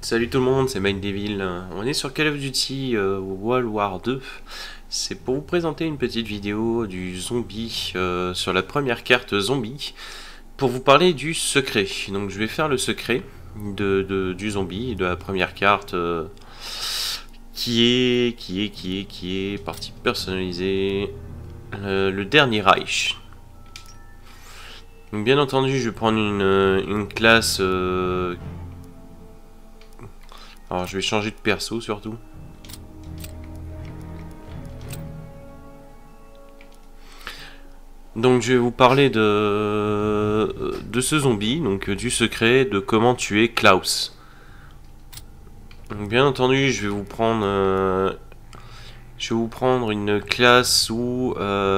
Salut tout le monde, c'est Mike Devil. On est sur Call of Duty World War 2. C'est pour vous présenter une petite vidéo du zombie sur la première carte zombie. Pour vous parler du secret. Donc je vais faire le secret du zombie, de la première carte qui est partie personnalisée. Le dernier Reich. Donc bien entendu je vais prendre une classe... alors je vais changer de perso surtout. Donc je vais vous parler de ce zombie, donc du secret, de comment tuer Klaus. Donc bien entendu je vais vous prendre une classe où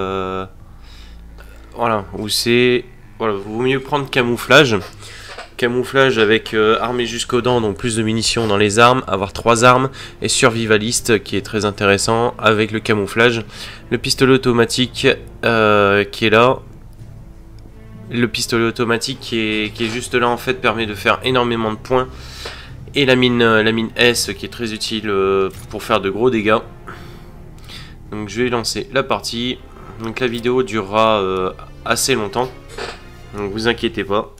voilà, où c'est voilà, vaut mieux prendre camouflage. Camouflage avec armée jusqu'aux dents, donc plus de munitions dans les armes, avoir 3 armes, et survivaliste qui est très intéressant avec le camouflage. Le pistolet automatique qui est là. Le pistolet automatique qui est juste là en fait permet de faire énormément de points. Et la mine S qui est très utile pour faire de gros dégâts. Donc je vais lancer la partie. Donc la vidéo durera assez longtemps. Donc vous inquiétez pas.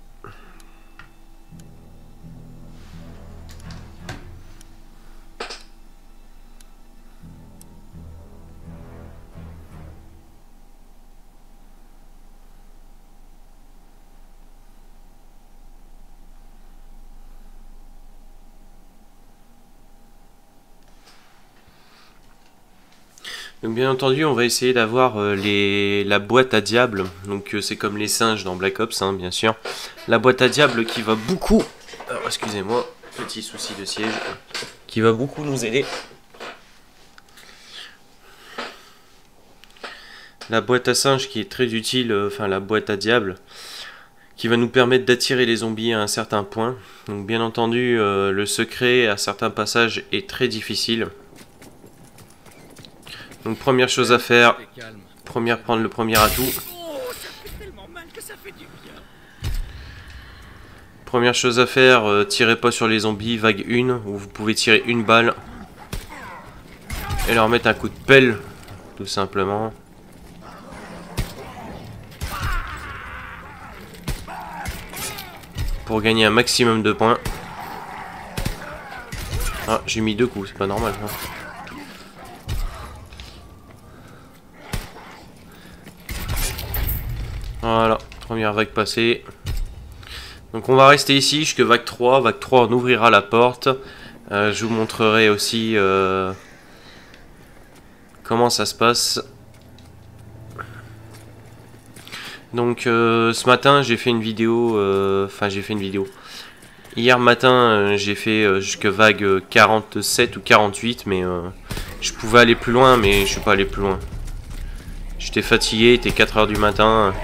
Donc bien entendu on va essayer d'avoir la boîte à diable, donc c'est comme les singes dans Black Ops hein, bien sûr. La boîte à diable qui va beaucoup, excusez-moi, petit souci de siège, qui va beaucoup nous aider. La boîte à singe qui est très utile, enfin la boîte à diable, qui va nous permettre d'attirer les zombies à un certain point. Donc bien entendu le secret à certains passages est très difficile. Donc première chose à faire, prendre le premier atout. Première chose à faire, tirez pas sur les zombies, vague 1, où vous pouvez tirer une balle. Et leur mettre un coup de pelle, tout simplement. Pour gagner un maximum de points. Ah, j'ai mis 2 coups, c'est pas normal. Hein. Voilà, première vague passée. Donc on va rester ici jusqu'à vague 3. Vague 3 on ouvrira la porte. Je vous montrerai aussi comment ça se passe. Donc ce matin j'ai fait une vidéo. Hier matin j'ai fait jusqu'à vague 47 ou 48. Mais je pouvais aller plus loin mais je suis pas allé plus loin. J'étais fatigué, il était 4 h du matin.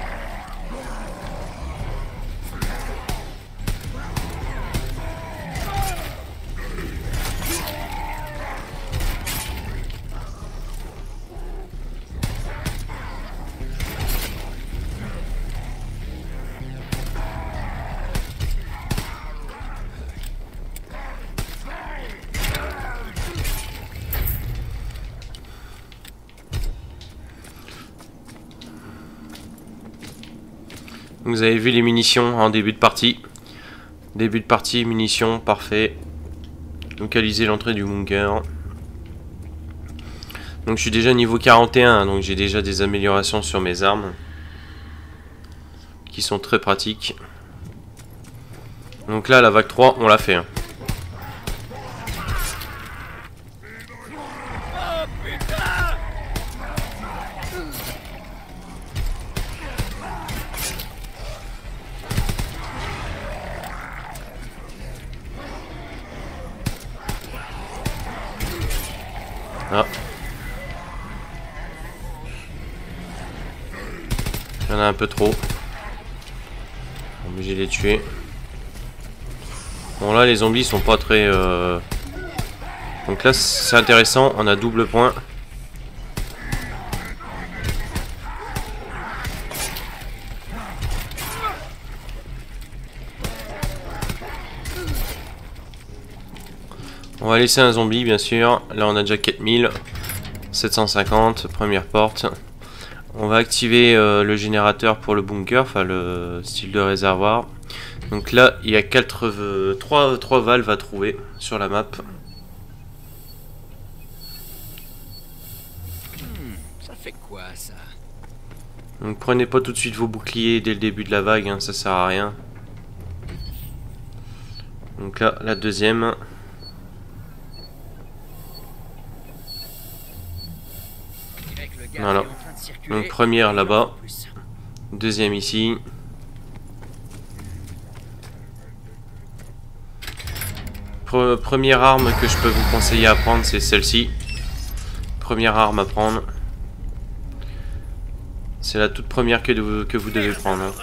Vous avez vu les munitions en début de partie. Début de partie, munitions, parfait. Localiser l'entrée du bunker. Donc je suis déjà niveau 41, donc j'ai déjà des améliorations sur mes armes. Qui sont très pratiques. Donc là, la vague 3, on l'a fait. Hein. Ah. Il y en a un peu trop. Obligé de les tuer. Bon là les zombies sont pas très... Donc là c'est intéressant, on a double point. On va laisser un zombie, bien sûr. Là, on a déjà 4750. Première porte. On va activer le générateur pour le bunker, enfin le style de réservoir. Donc là, il y a 3 valves à trouver sur la map. Ça fait quoi ça? Donc prenez pas tout de suite vos boucliers dès le début de la vague, hein, ça sert à rien. Donc là, la deuxième. Voilà. Donc première là-bas. Deuxième ici. Première arme que je peux vous conseiller à prendre, c'est celle-ci. Première arme à prendre. C'est la toute première que vous devez prendre. Hein.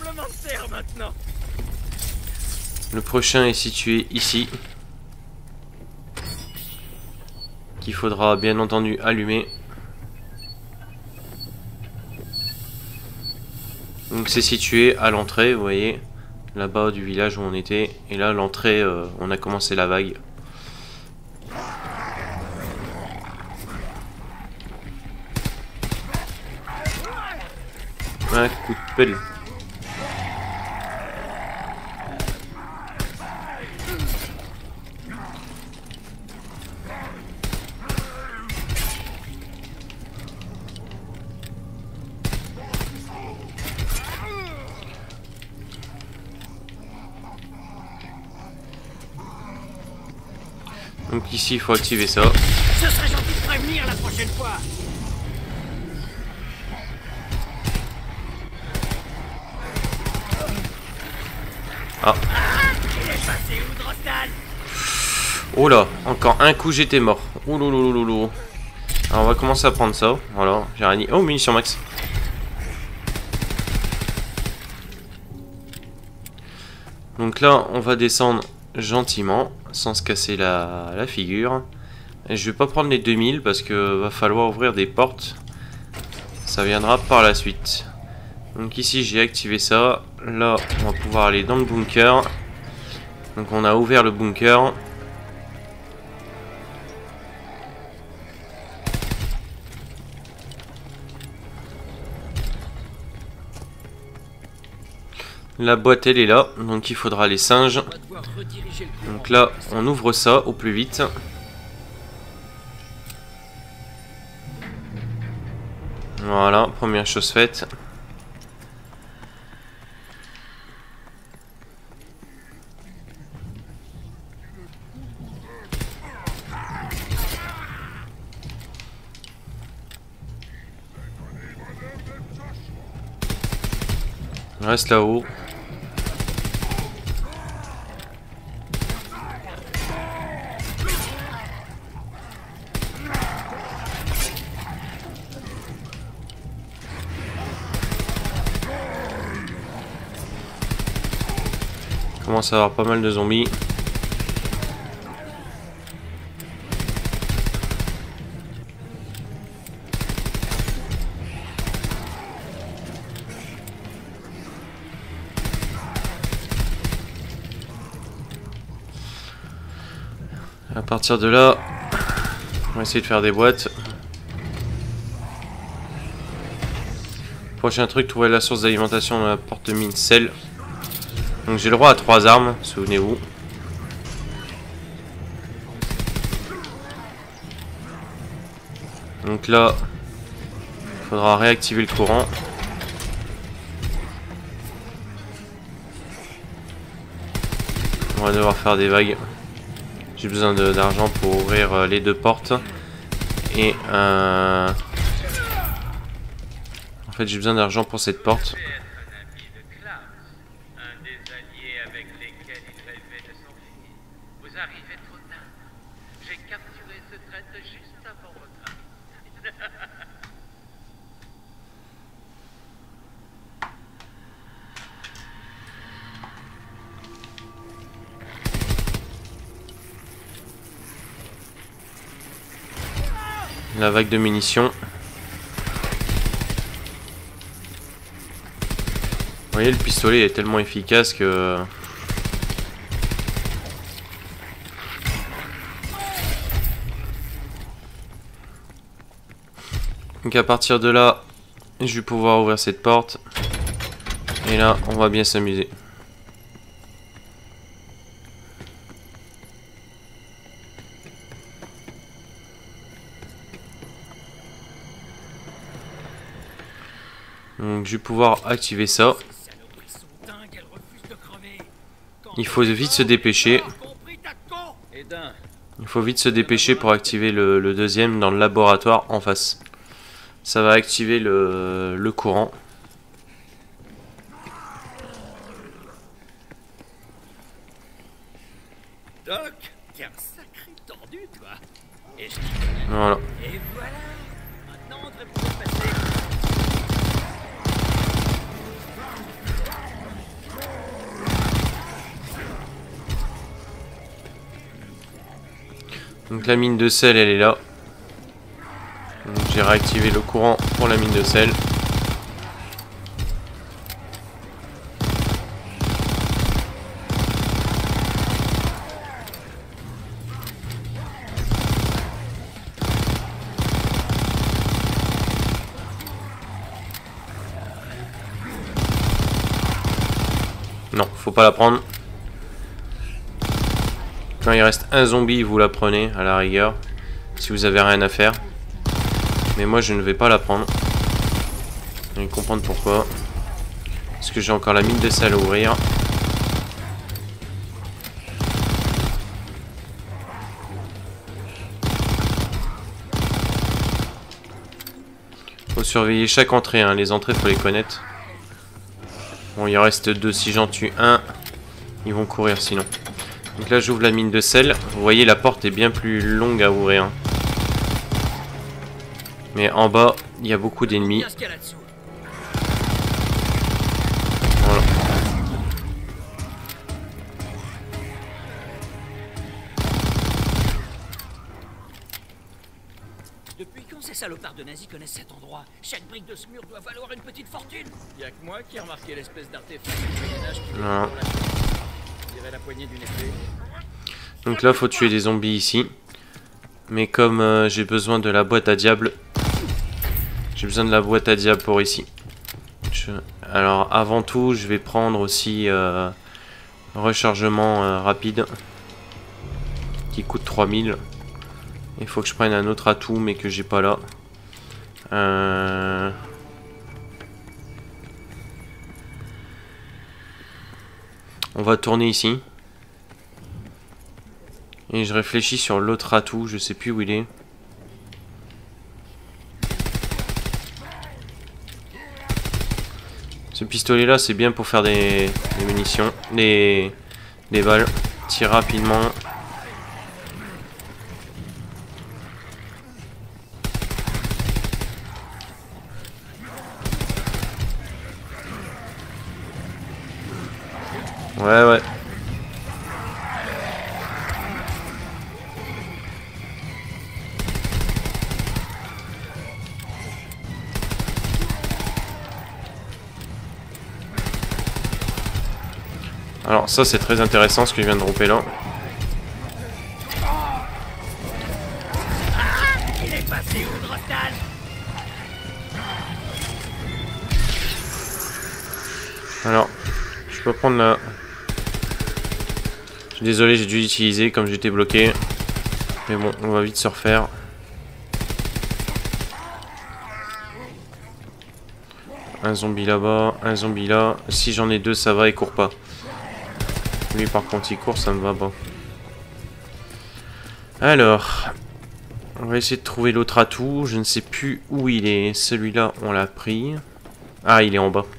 Le prochain est situé ici. Qu'il faudra bien entendu allumer. Donc c'est situé à l'entrée, vous voyez. Là-bas du village où on était. Et là, l'entrée, on a commencé la vague. Un coup de pelle. Donc ici, il faut activer ça. Ce serait gentil de prévenir la prochaine fois. Ah. Il est passé où, Drostal? Oh là, encore un coup, j'étais mort. Oh loulou. Alors on va commencer à prendre ça. Voilà, j'ai rien dit. Oh, munitions max. Donc là, on va descendre gentiment, sans se casser la figure. Et je vais pas prendre les 2000 parce que va falloir ouvrir des portes. Ça viendra par la suite. Donc ici, j'ai activé ça. Là, on va pouvoir aller dans le bunker. Donc on a ouvert le bunker. La boîte elle est là, donc il faudra les singes. Donc là on ouvre ça au plus vite. Voilà, première chose faite. Reste là-haut. Commence à avoir pas mal de zombies. À partir de là, on va essayer de faire des boîtes. Prochain truc, trouver la source d'alimentation dans la porte mine sel. Donc j'ai le droit à 3 armes, souvenez-vous. Donc là, il faudra réactiver le courant. On va devoir faire des vagues. J'ai besoin d'argent pour ouvrir les 2 portes. Et en fait j'ai besoin d'argent pour cette porte. La vague de munitions. Vous voyez, le pistolet est tellement efficace que... Donc à partir de là, je vais pouvoir ouvrir cette porte. Et là, on va bien s'amuser. Donc je vais pouvoir activer ça. Il faut vite se dépêcher. Il faut vite se dépêcher pour activer le deuxième dans le laboratoire en face. Ça va activer le courant. Doc, t'es un sacré tordu, toi. Et je Voilà. Et voilà. Maintenant, on devrait pouvoir passer. Donc la mine de sel, elle est là. J'ai réactivé le courant pour la mine de sel. Non, faut pas la prendre. Quand il reste un zombie, vous la prenez à la rigueur. Si vous avez rien à faire. Mais moi je ne vais pas la prendre. Vous allez comprendre pourquoi. Parce que j'ai encore la mine de sel à ouvrir. Faut surveiller chaque entrée, hein. Les entrées faut les connaître. Bon, il en reste 2, si j'en tue un, ils vont courir sinon. Donc là j'ouvre la mine de sel. Vous voyez la porte est bien plus longue à ouvrir. Mais en bas, il y a beaucoup d'ennemis. Voilà. Depuis quand ces salopards de nazis connaissent cet endroit? Chaque brique de ce mur doit valoir une petite fortune. Y'a que moi qui ai remarqué l'espèce d'artefact du Moyen-Âge qui Voilà. On dirait la poignée d'une épée. Donc là faut tuer des zombies ici. Mais comme j'ai besoin de la boîte à diable. J'ai besoin de la boîte à diable pour ici. Alors avant tout je vais prendre aussi rechargement rapide. Qui coûte 3000. Il faut que je prenne un autre atout mais que j'ai pas là. On va tourner ici. Et je réfléchis sur l'autre atout, je sais plus où il est. Ce pistolet là c'est bien pour faire des munitions, des balles. Tire rapidement. Ouais. Alors ça c'est très intéressant ce que je viens de dropper là. Il est passé où, Drostal? Alors, je peux prendre la... Je suis désolé, j'ai dû l'utiliser comme j'étais bloqué. Mais bon, on va vite se refaire. Un zombie là-bas, un zombie là. Si j'en ai 2, ça va, il court pas. Lui par contre il court, ça me va pas. Alors, on va essayer de trouver l'autre atout. Je ne sais plus où il est. Celui-là, on l'a pris. Ah, il est en bas.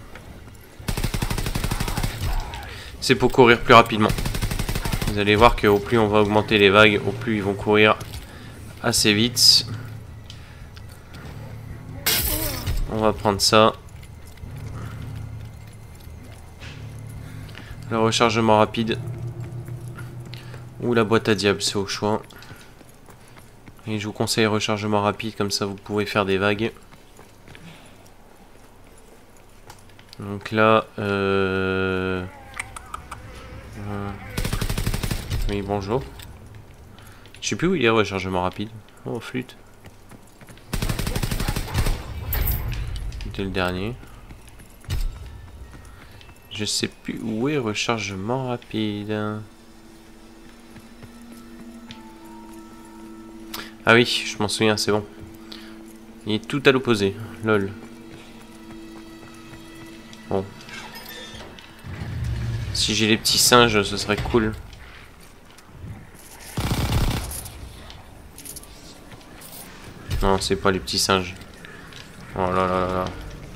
C'est pour courir plus rapidement. Vous allez voir qu'au plus on va augmenter les vagues, au plus ils vont courir assez vite. On va prendre ça. Le rechargement rapide. Ou la boîte à diable, c'est au choix. Et je vous conseille rechargement rapide, comme ça vous pouvez faire des vagues. Donc là, oui, bonjour. Je sais plus où il est, rechargement rapide. Oh, flûte. C'était le dernier. Je sais plus où est rechargement rapide. Ah oui, je m'en souviens, c'est bon. Il est tout à l'opposé. Lol. Bon. Si j'ai les petits singes, ce serait cool. Non, c'est pas les petits singes. Oh là là là là.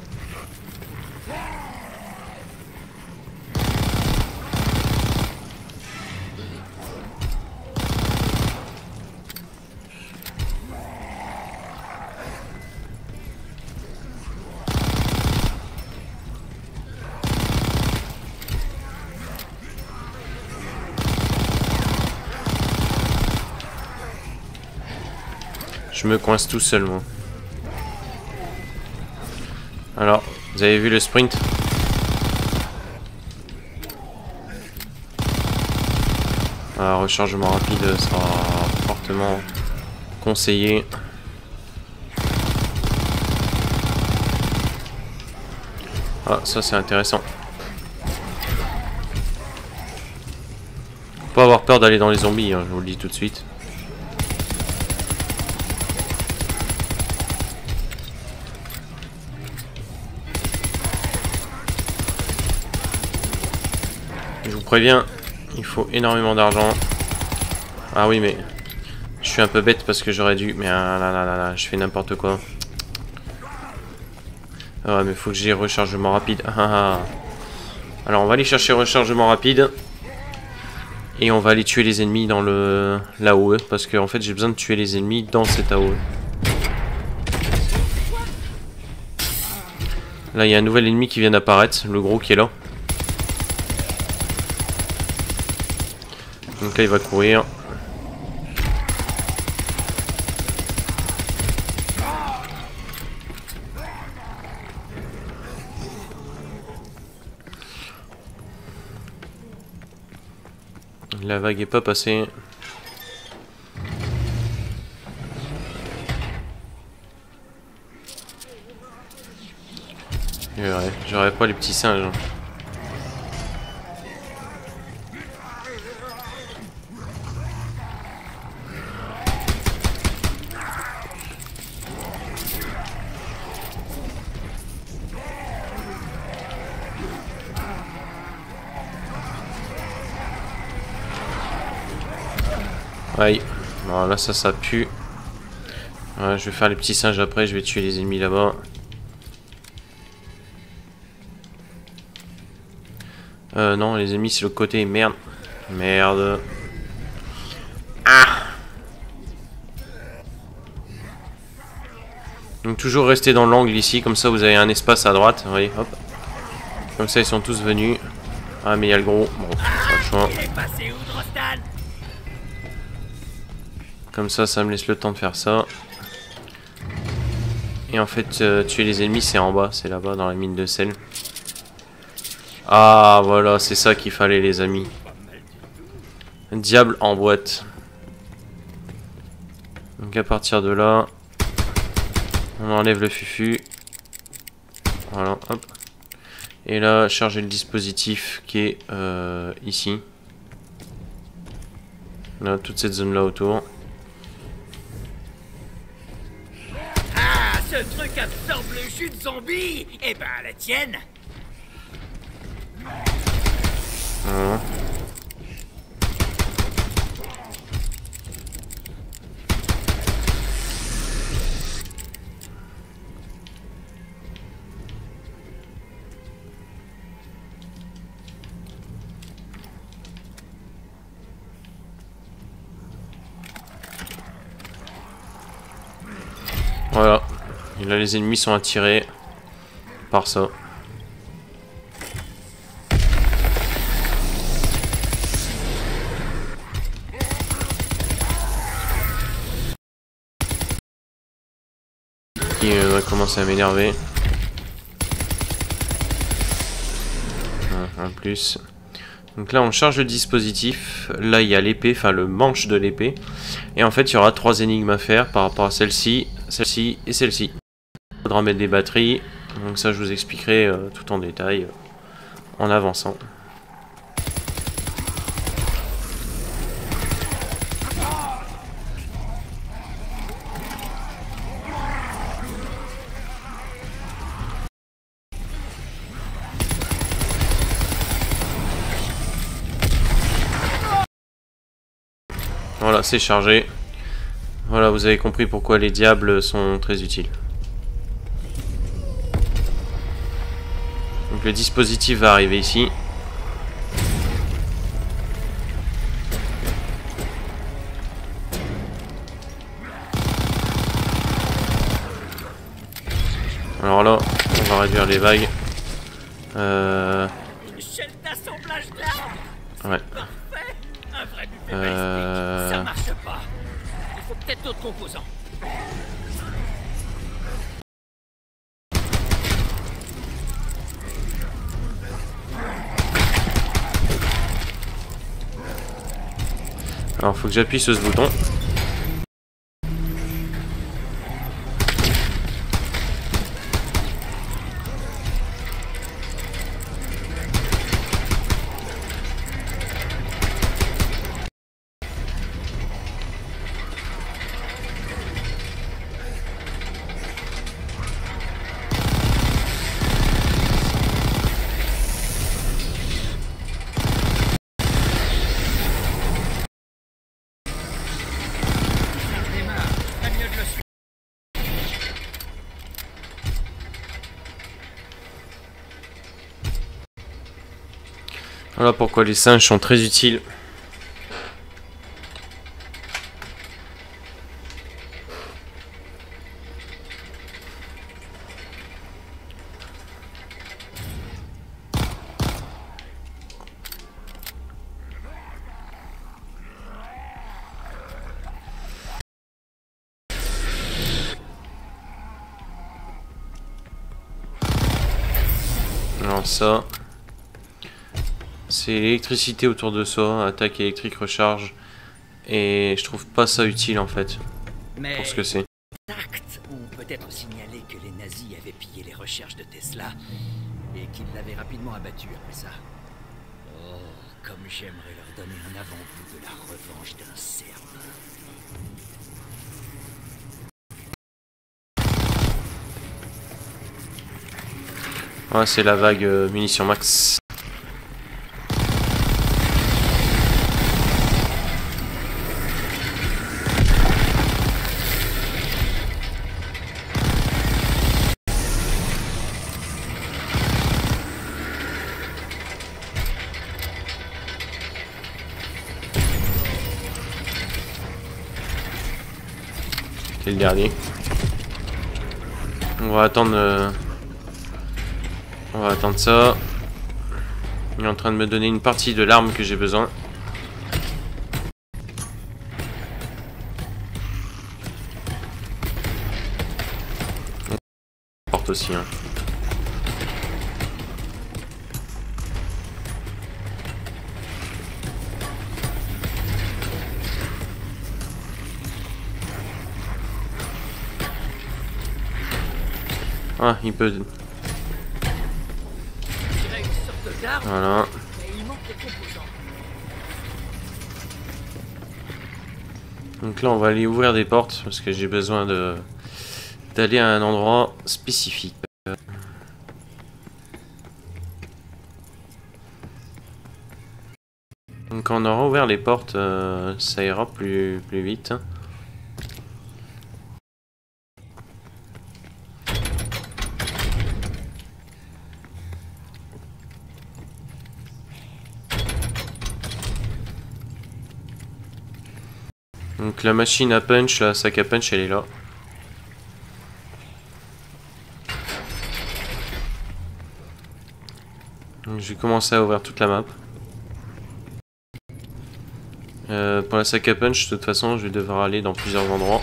Je me coince tout seul, moi. Alors, vous avez vu le sprint? Alors, rechargement rapide sera fortement conseillé. Ah, ça c'est intéressant. Faut pas avoir peur d'aller dans les zombies, hein, je vous le dis tout de suite. Je vous préviens, il faut énormément d'argent. Ah oui, mais je suis un peu bête parce que j'aurais dû... Mais ah là là là là, je fais n'importe quoi. Ah ouais, mais faut que j'ai rechargement rapide. Ah, ah. Alors on va aller chercher rechargement rapide. Et on va aller tuer les ennemis dans le l'AOE. Parce que en fait j'ai besoin de tuer les ennemis dans cet AOE. Là il y a un nouvel ennemi qui vient d'apparaître. Le gros qui est là. Donc là il va courir. La vague est pas passée. J'aurais pas les petits singes. Aïe. Bon, là ça pue. Ouais, je vais faire les petits singes après, je vais tuer les ennemis là-bas. Non, les ennemis c'est l'autre côté, merde. Merde. Ah! Donc toujours rester dans l'angle ici, comme ça vous avez un espace à droite. Vous voyez, hop. Comme ça ils sont tous venus. Ah mais il y a le gros. Bon, pas le choix. Comme ça me laisse le temps de faire ça. Et en fait, tuer les ennemis, c'est en bas. C'est là-bas, dans la mine de sel. Ah, voilà, c'est ça qu'il fallait, les amis. Diable en boîte. Donc à partir de là, on enlève le fufu. Voilà, hop. Et là, charger le dispositif qui est ici. Là, toute cette zone-là autour. Ce truc absorbe le jus de zombie. Eh ben, la tienne. Voilà. Voilà. Et là, les ennemis sont attirés par ça. Qui va commencer à m'énerver. En plus. Donc là, on charge le dispositif. Là, il y a l'épée, enfin le manche de l'épée. Et en fait, il y aura 3 énigmes à faire par rapport à celle-ci, celle-ci et celle-ci. Il faudra mettre des batteries. Donc ça, je vous expliquerai tout en détail en avançant. Voilà, c'est chargé. Voilà, vous avez compris pourquoi les diables sont très utiles. Donc le dispositif va arriver ici. Alors là, on va réduire les vagues. Une chaîne d'assemblage d'armes. Ouais. Parfait. Un vrai buffet balistique. Ça marche pas. Il faut peut-être d'autres composants. Alors, faut que j'appuie sur ce bouton. Voilà pourquoi les singes sont très utiles. Alors ça, c'est l'électricité autour de soi, attaque électrique, recharge, et je trouve pas ça utile en fait, pour ce que c'est. Actes ont peut-être signalé que les nazis avaient pillé les recherches de Tesla et qu'ils l'avaient rapidement abattu après ça. Oh, comme j'aimerais leur donner un avant-goût de la revanche d'un cerf. Ouais, c'est la vague munitions max. C'est le dernier. On va attendre. On va attendre ça. Il est en train de me donner une partie de l'arme que j'ai besoin. On porte aussi. Hein. Ah, il peut. Voilà. Donc là on va aller ouvrir des portes parce que j'ai besoin d'aller à un endroit spécifique. Donc quand on aura ouvert les portes, ça ira plus vite. Donc la machine à punch, la sac à punch, elle est là. Donc je vais commencer à ouvrir toute la map. Pour la sac à punch, de toute façon, je vais devoir aller dans plusieurs endroits.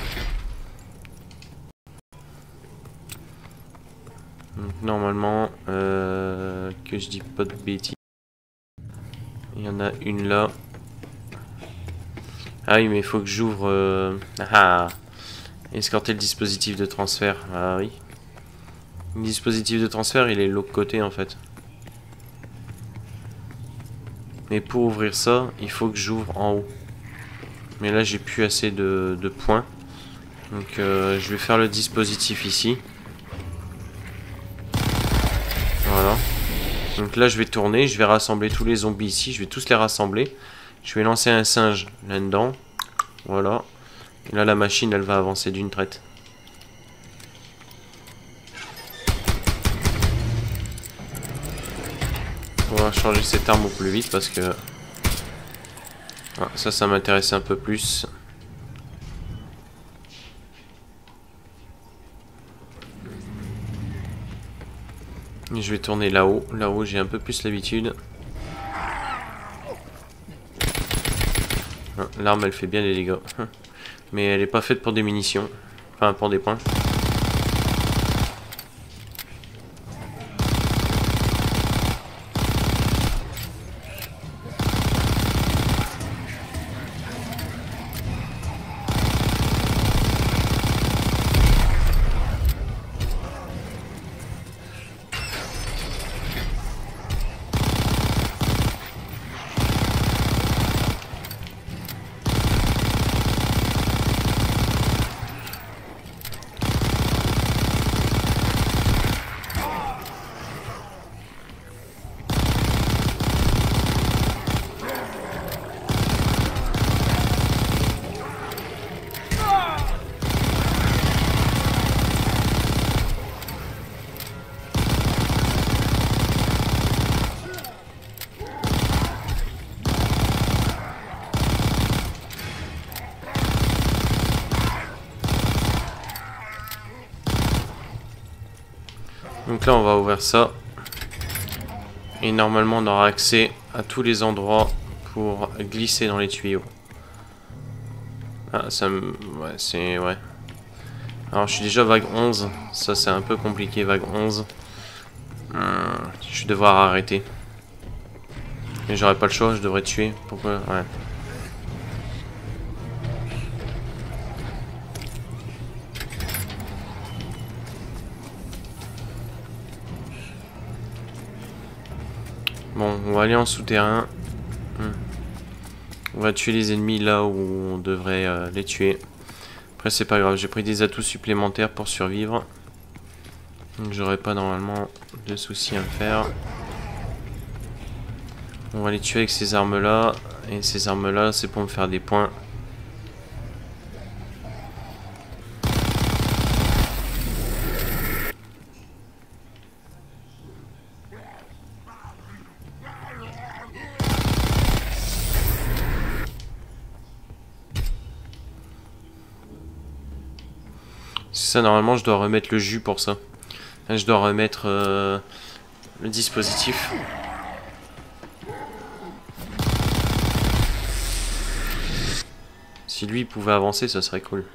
Donc normalement, que je dis pas de bêtises. Il y en a une là. Ah oui, mais il faut que j'ouvre... escorter le dispositif de transfert. Ah oui. Le dispositif de transfert, il est de l'autre côté en fait. Mais pour ouvrir ça, il faut que j'ouvre en haut. Mais là, j'ai plus assez de points. Donc, je vais faire le dispositif ici. Voilà. Donc là, je vais tourner. Je vais rassembler tous les zombies ici. Je vais tous les rassembler. Je vais lancer un singe là-dedans. Voilà. Et là, la machine, elle va avancer d'une traite. On va changer cette arme au plus vite parce que... Ah, ça m'intéresse un peu plus. Et je vais tourner là-haut. Là-haut, j'ai un peu plus l'habitude. Ah, l'arme, elle fait bien des dégâts. Mais elle est pas faite pour des munitions. Enfin, pour des points. Donc là on va ouvrir ça. Et normalement on aura accès à tous les endroits pour glisser dans les tuyaux. Ah ça me... Ouais c'est... Ouais. Alors je suis déjà vague 11. Ça c'est un peu compliqué vague 11. Je vais devoir arrêter. Mais j'aurai pas le choix, je devrais tuer. Pourquoi? Ouais. Bon, on va aller en souterrain. On va tuer les ennemis là où on devrait les tuer. Après c'est pas grave, j'ai pris des atouts supplémentaires pour survivre. Donc j'aurai pas normalement de soucis à me faire. On va les tuer avec ces armes là. Et ces armes là c'est pour me faire des points. Ça normalement je dois remettre le jus pour ça. Là, je dois remettre le dispositif. Si lui pouvait avancer, ça serait cool.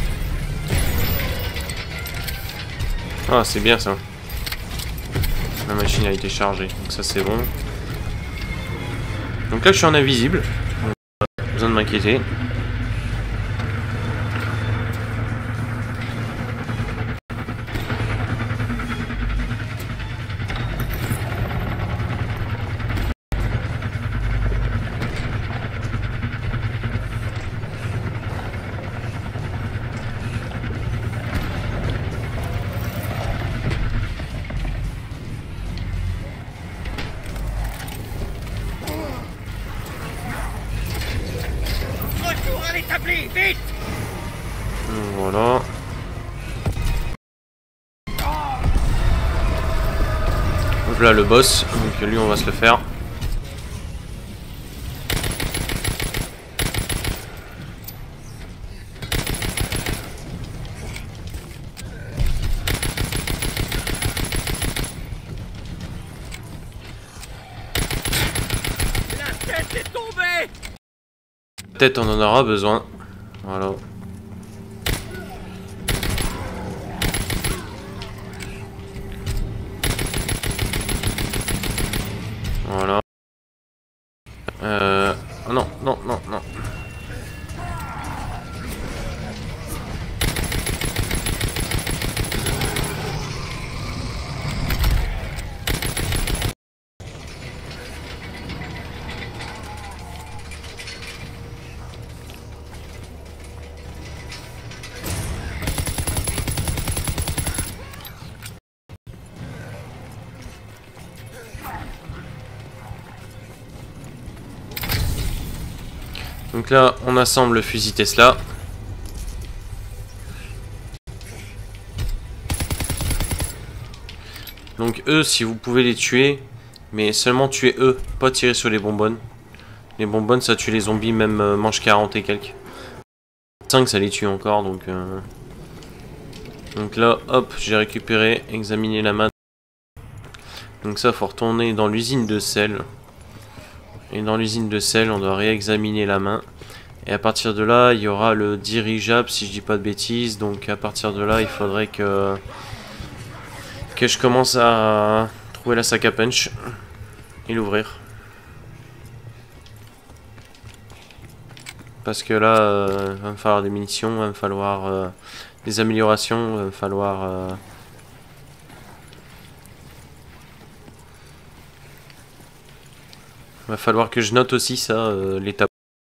Ah, c'est bien ça. La machine a été chargée, donc ça c'est bon. Donc là je suis en invisible, donc pas besoin de m'inquiéter. Retour à l'établi, vite! Voilà. Donc là le boss, donc lui on va se le faire. La tête est tombée! Peut-être on en aura besoin. Voilà. Voilà. Non, non, non, non. Donc là, on assemble le fusil Tesla. Donc eux, si vous pouvez les tuer, mais seulement tuer eux, pas tirer sur les bonbonnes. Les bonbonnes, ça tue les zombies, même manche 40 et quelques. 5, ça les tue encore, donc... Donc là, hop, j'ai récupéré, examiné la main. Donc ça, faut retourner dans l'usine de sel. Et dans l'usine de sel, on doit réexaminer la main. Et à partir de là, il y aura le dirigeable, si je dis pas de bêtises. Donc à partir de là, il faudrait que je commence à trouver la sac à punch et l'ouvrir. Parce que là, va me falloir des munitions, va me falloir des améliorations, va me falloir... va falloir que je note aussi ça, l'étape.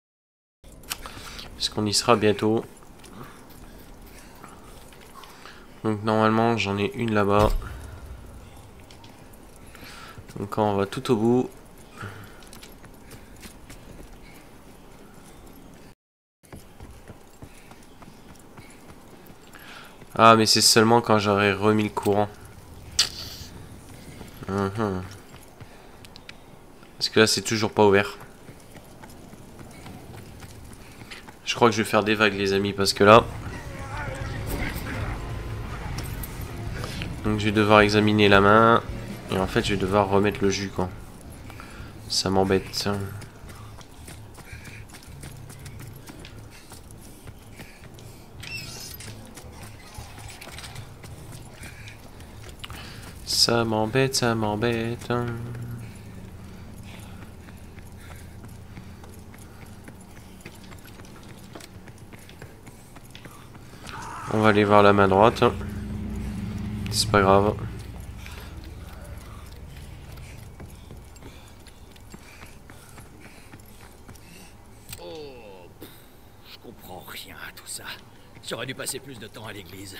Parce qu'on y sera bientôt. Donc normalement j'en ai une là-bas. Donc quand on va tout au bout. Ah mais c'est seulement quand j'aurai remis le courant. Parce que là c'est toujours pas ouvert. Je crois que je vais faire des vagues les amis parce que là... Donc je vais devoir examiner la main. Et en fait je vais devoir remettre le jus quoi. Ça m'embête. Ça m'embête, ça m'embête. On va aller voir la main droite. C'est pas grave. Oh, je comprends rien à tout ça. J'aurais dû passer plus de temps à l'église.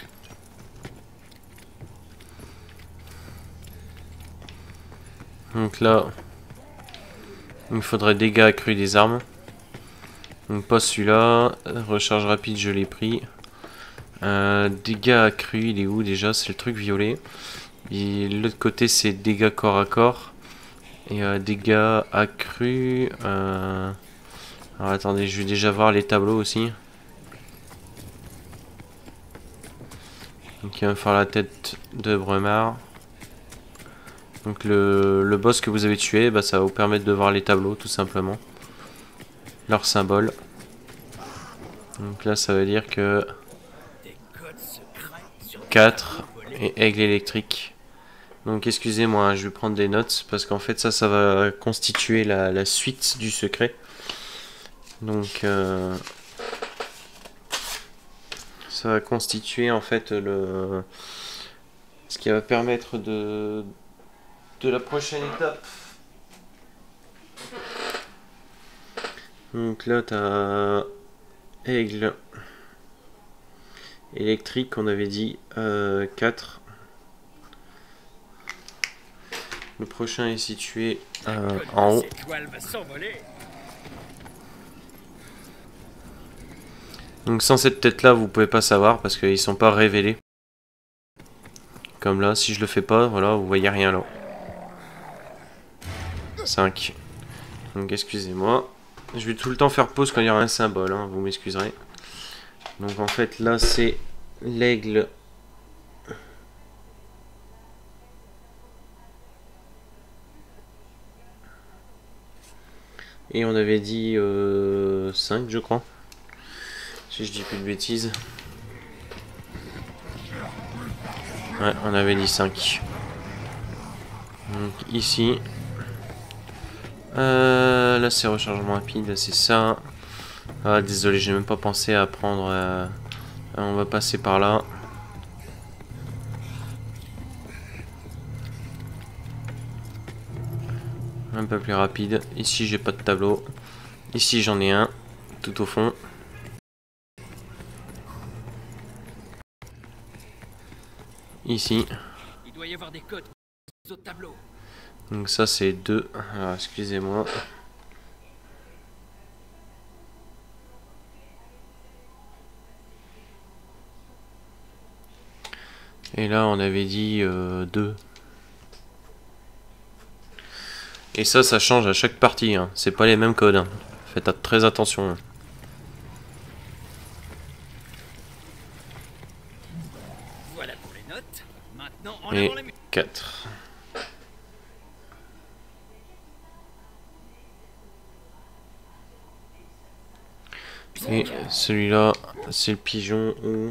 Donc là, il me faudrait dégâts accrus des armes. Donc pas celui-là. Recharge rapide, je l'ai pris. Dégâts accrus, il est où déjà? C'est le truc violet. Et l'autre côté, c'est dégâts corps à corps. Et dégâts accrus. Alors attendez, je vais déjà voir les tableaux aussi. Donc il va me faire la tête de Bremard. Donc le boss que vous avez tué, bah, ça va vous permettre de voir les tableaux tout simplement. Leur symbole. Donc là ça veut dire que 4 et aigle électrique. Donc excusez-moi, je vais prendre des notes parce qu'en fait ça va constituer la suite du secret. Donc ça va constituer en fait ce qui va permettre de la prochaine étape. Donc là t'as aigle électrique, on avait dit 4. Le prochain est situé en haut. Donc sans cette tête là vous pouvez pas savoir parce qu'ils sont pas révélés. Comme là, si je le fais pas, voilà, vous voyez rien là. 5. Donc excusez-moi. Je vais tout le temps faire pause quand il y aura un symbole, hein, vous m'excuserez. Donc en fait là c'est l'aigle. Et on avait dit 5 je crois. Si je dis plus de bêtises. Ouais, on avait dit 5. Donc ici. Là c'est rechargement rapide, c'est ça. Ah désolé, j'ai même pas pensé à prendre... on va passer par là. Un peu plus rapide. Ici j'ai pas de tableau. Ici j'en ai un, tout au fond. Ici. Il doit y avoir des codes au tableau. Donc ça c'est 2. Alors excusez-moi. Et là on avait dit 2. Et ça change à chaque partie, hein. C'est pas les mêmes codes, hein. Faites très attention, hein. Voilà pour les notes. Maintenant, en Et avant la musique. 4. Et celui-là, c'est le pigeon ou...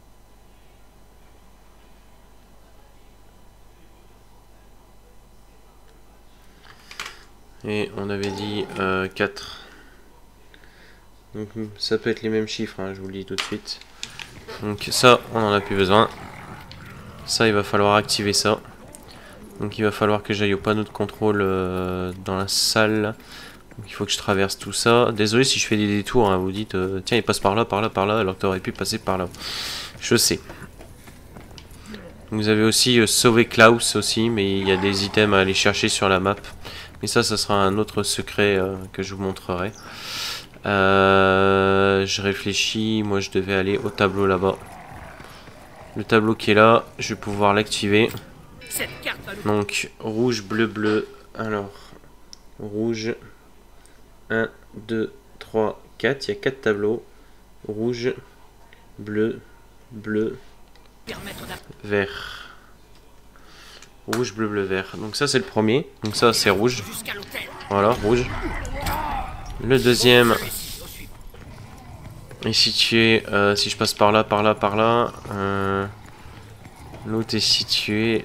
Et on avait dit 4. Donc ça peut être les mêmes chiffres, hein, je vous le dis tout de suite. Donc ça, on en a plus besoin. Ça, il va falloir activer ça. Donc il va falloir que j'aille au panneau de contrôle dans la salle. Donc il faut que je traverse tout ça. Désolé si je fais des détours, hein, vous dites tiens il passe par là, alors que tu aurais pu passer par là. Je sais. Vous avez aussi sauvé Klaus aussi, mais il y a des items à aller chercher sur la map. Mais ça sera un autre secret que je vous montrerai. Je réfléchis, moi je devais aller au tableau là-bas. Le tableau qui est là, je vais pouvoir l'activer. Donc rouge, bleu, bleu. Alors, rouge. 1, 2, 3, 4. Il y a 4 tableaux. Rouge, bleu, bleu, vert. Rouge, bleu, bleu, vert. Donc ça c'est le premier. Donc ça c'est rouge. Voilà, rouge. Le deuxième est situé, si je passe par là, par là. L'autre est situé...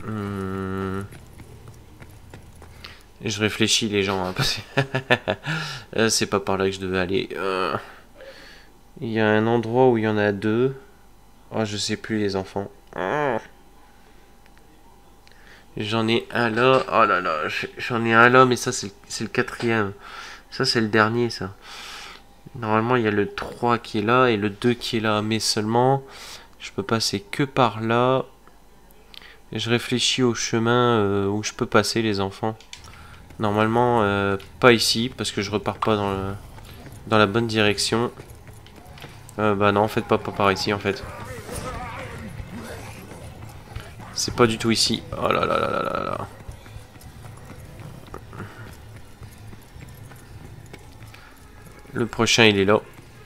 je réfléchis les gens, hein, parce que c'est pas par là que je devais aller. Il y a un endroit où il y en a 2. Oh, je sais plus les enfants. J'en ai un là. Oh là là, j'en ai un là, mais ça c'est le 4e. Ça c'est le dernier, ça. Normalement il y a le 3 qui est là et le 2 qui est là, mais seulement je peux passer que par là. Et je réfléchis au chemin où je peux passer les enfants. Normalement pas ici parce que je repars pas dans la bonne direction. Bah non en fait pas par ici en fait. C'est pas du tout ici. Oh là là là là là là. Le prochain il est là.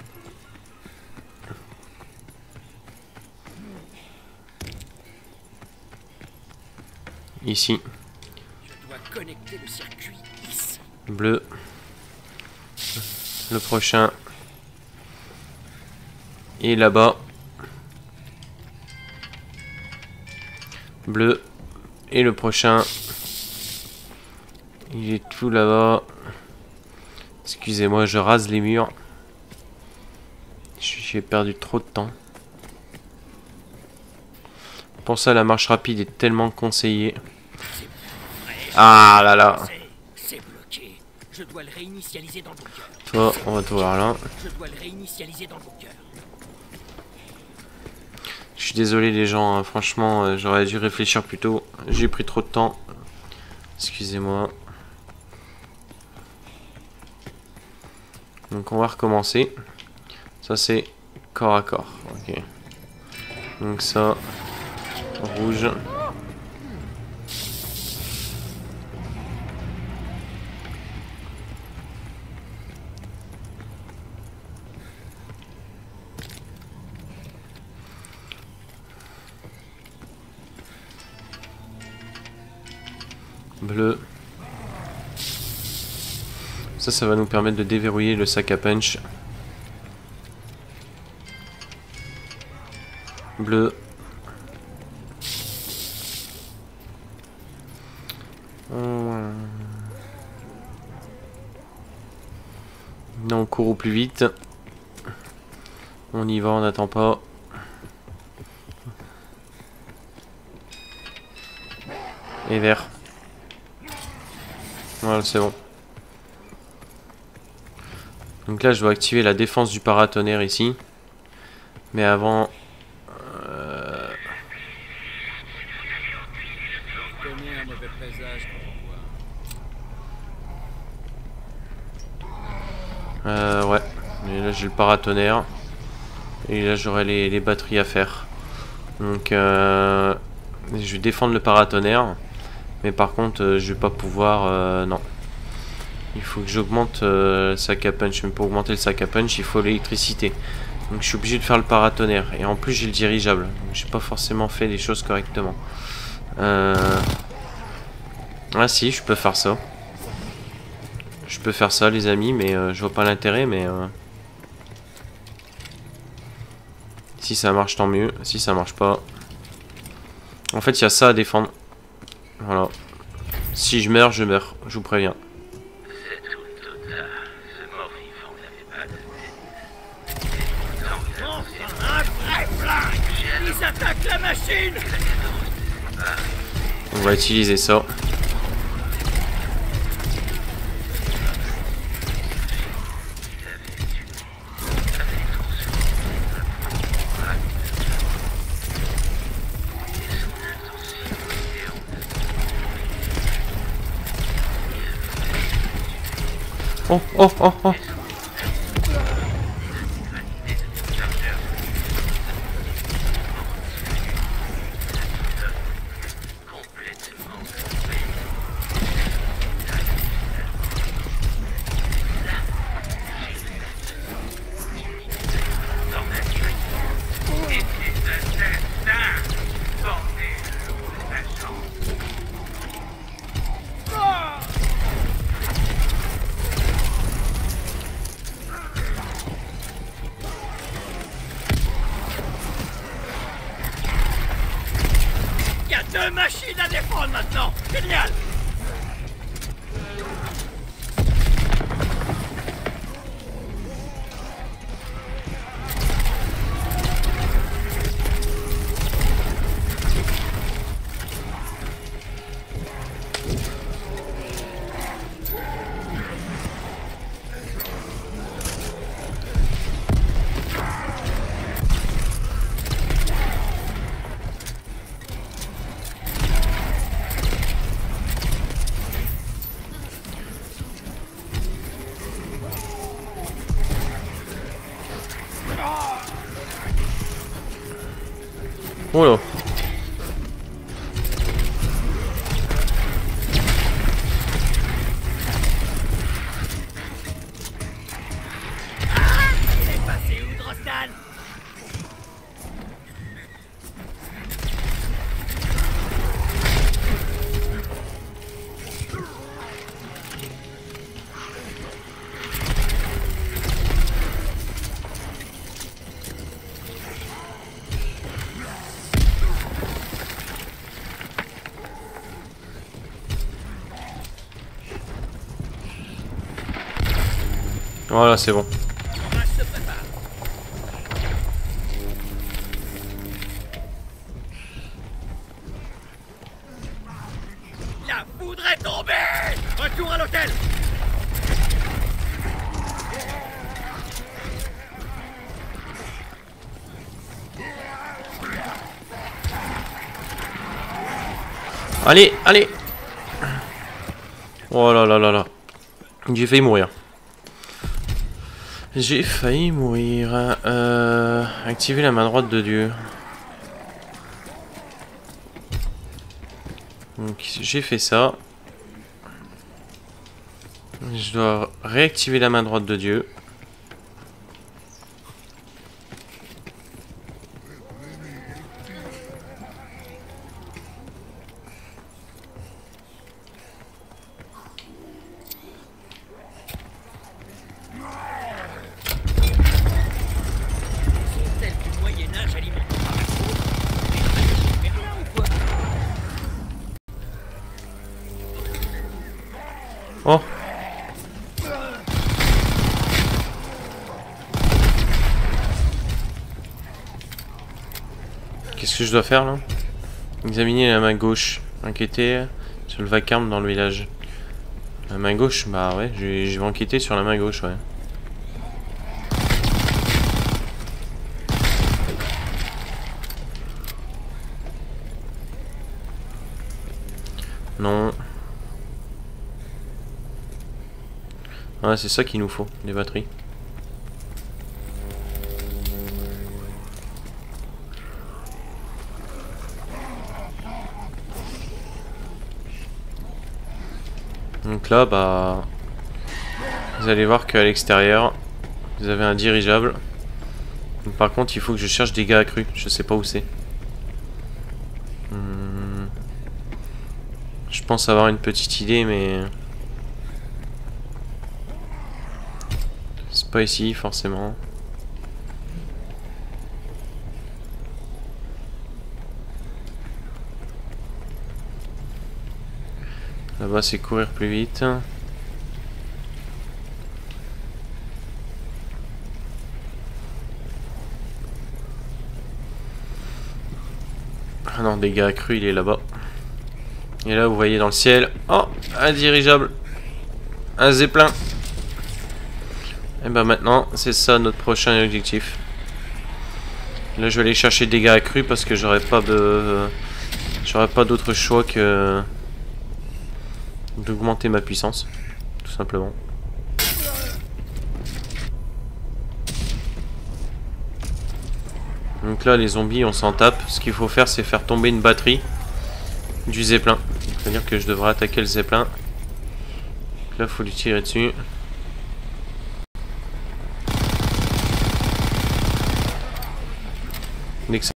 Ici. Je dois connecter le circuit ici. Bleu. Le prochain est là-bas. Bleu. Et le prochain, il est tout là-bas. Excusez-moi, je rase les murs. J'ai perdu trop de temps. Pour ça, la marche rapide est tellement conseillée. Ah là là. C'est bloqué. Je dois le réinitialiser dans le bunker. Toi, on va te voir là. Je dois le réinitialiser dans le bunker. Je suis désolé les gens, hein. Franchement, j'aurais dû réfléchir plus tôt. J'ai pris trop de temps. Excusez-moi. Donc on va recommencer. Ça c'est corps à corps. Ok. Donc ça, rouge. Bleu. Ça va nous permettre de déverrouiller le sac à punch. Bleu. Non, on court au plus vite. On y va, on n'attend pas. Et vert. Voilà, c'est bon. Donc là, je dois activer la défense du paratonnerre ici. Mais avant... ouais. Et là, j'ai le paratonnerre. Et là, j'aurai les batteries à faire. Donc, je vais défendre le paratonnerre. Mais par contre, je vais pas pouvoir... non. Il faut que j'augmente le sac à punch. Mais pour augmenter le sac à punch, il faut l'électricité. Donc je suis obligé de faire le paratonnerre. Et en plus j'ai le dirigeable. Donc j'ai pas forcément fait les choses correctement. Ah si, je peux faire ça. Je peux faire ça les amis, mais je vois pas l'intérêt. Mais si ça marche tant mieux. Si ça marche pas... En fait il y a ça à défendre. Voilà. Si je meurs, je meurs. Je vous préviens. Ils attaquent la machine. On va utiliser ça. Oh, oh, oh, oh. Il y a 2 machines à défendre maintenant. Génial. Oh là. Il est passé où, Drostan? Voilà, c'est bon. La foudre est tombée. Retour à l'hôtel. Allez, allez. Oh là là là là. J'ai failli mourir. J'ai failli mourir. Activer la main droite de Dieu. Donc j'ai fait ça. Je dois réactiver la main droite de Dieu. Oh. Qu'est-ce que je dois faire là? Examiner la main gauche. Enquêter sur le vacarme dans le village. La main gauche, bah ouais, je vais enquêter sur la main gauche, ouais. Non. Ah, c'est ça qu'il nous faut, des batteries. Donc là, bah... Vous allez voir qu'à l'extérieur, vous avez un dirigeable. Donc, par contre, il faut que je cherche des gars accrus. Je sais pas où c'est. Je pense avoir une petite idée, mais... C'est pas ici, forcément. Là-bas, c'est courir plus vite. Ah non, des gars accrus, il est là-bas. Et là, vous voyez dans le ciel... Oh, un dirigeable. Un zeppelin. Et ben maintenant, c'est ça notre prochain objectif. Là, je vais aller chercher des gars accrus parce que j'aurais pas d'autre choix que d'augmenter ma puissance, tout simplement. Donc là, les zombies, on s'en tape. Ce qu'il faut faire, c'est faire tomber une batterie du zeppelin. C'est-à-dire que je devrais attaquer le zeppelin. Donc là, il faut lui tirer dessus. Dès que ça...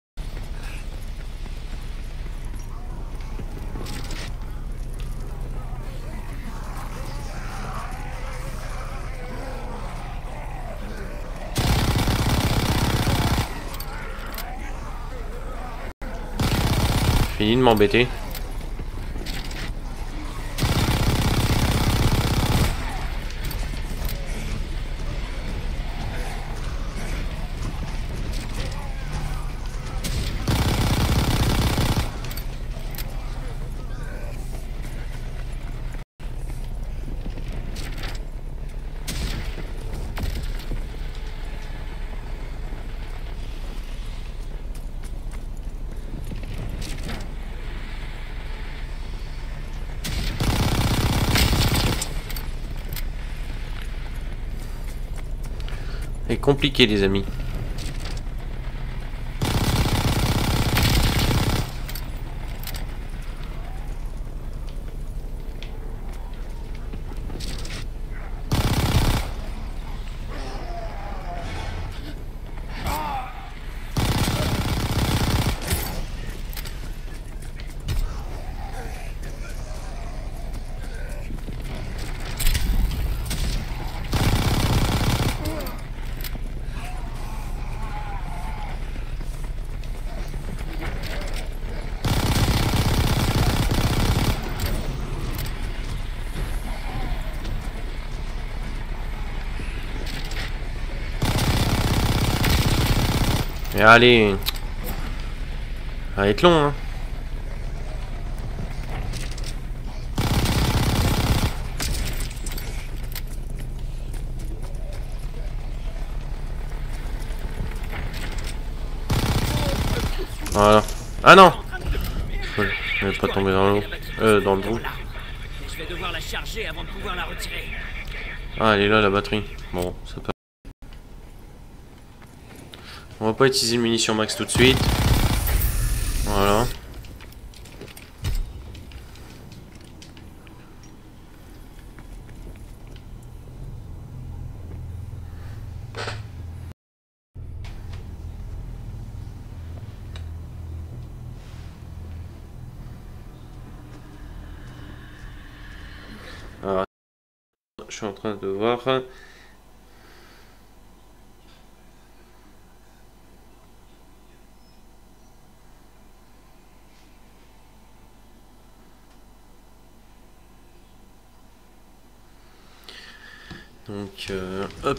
Fini de m'embêter. C'est compliqué, les amis. Mais allez. Ça va être long, hein. Voilà. Ah non! Je vais pas tomber dans l'eau. Dans le trou. Je vais devoir la charger avant de pouvoir la retirer. Ah, elle est là, la batterie. Bon, ça part. On va pas utiliser une munition max tout de suite. Voilà. Alors, je suis en train de voir. Donc, hop.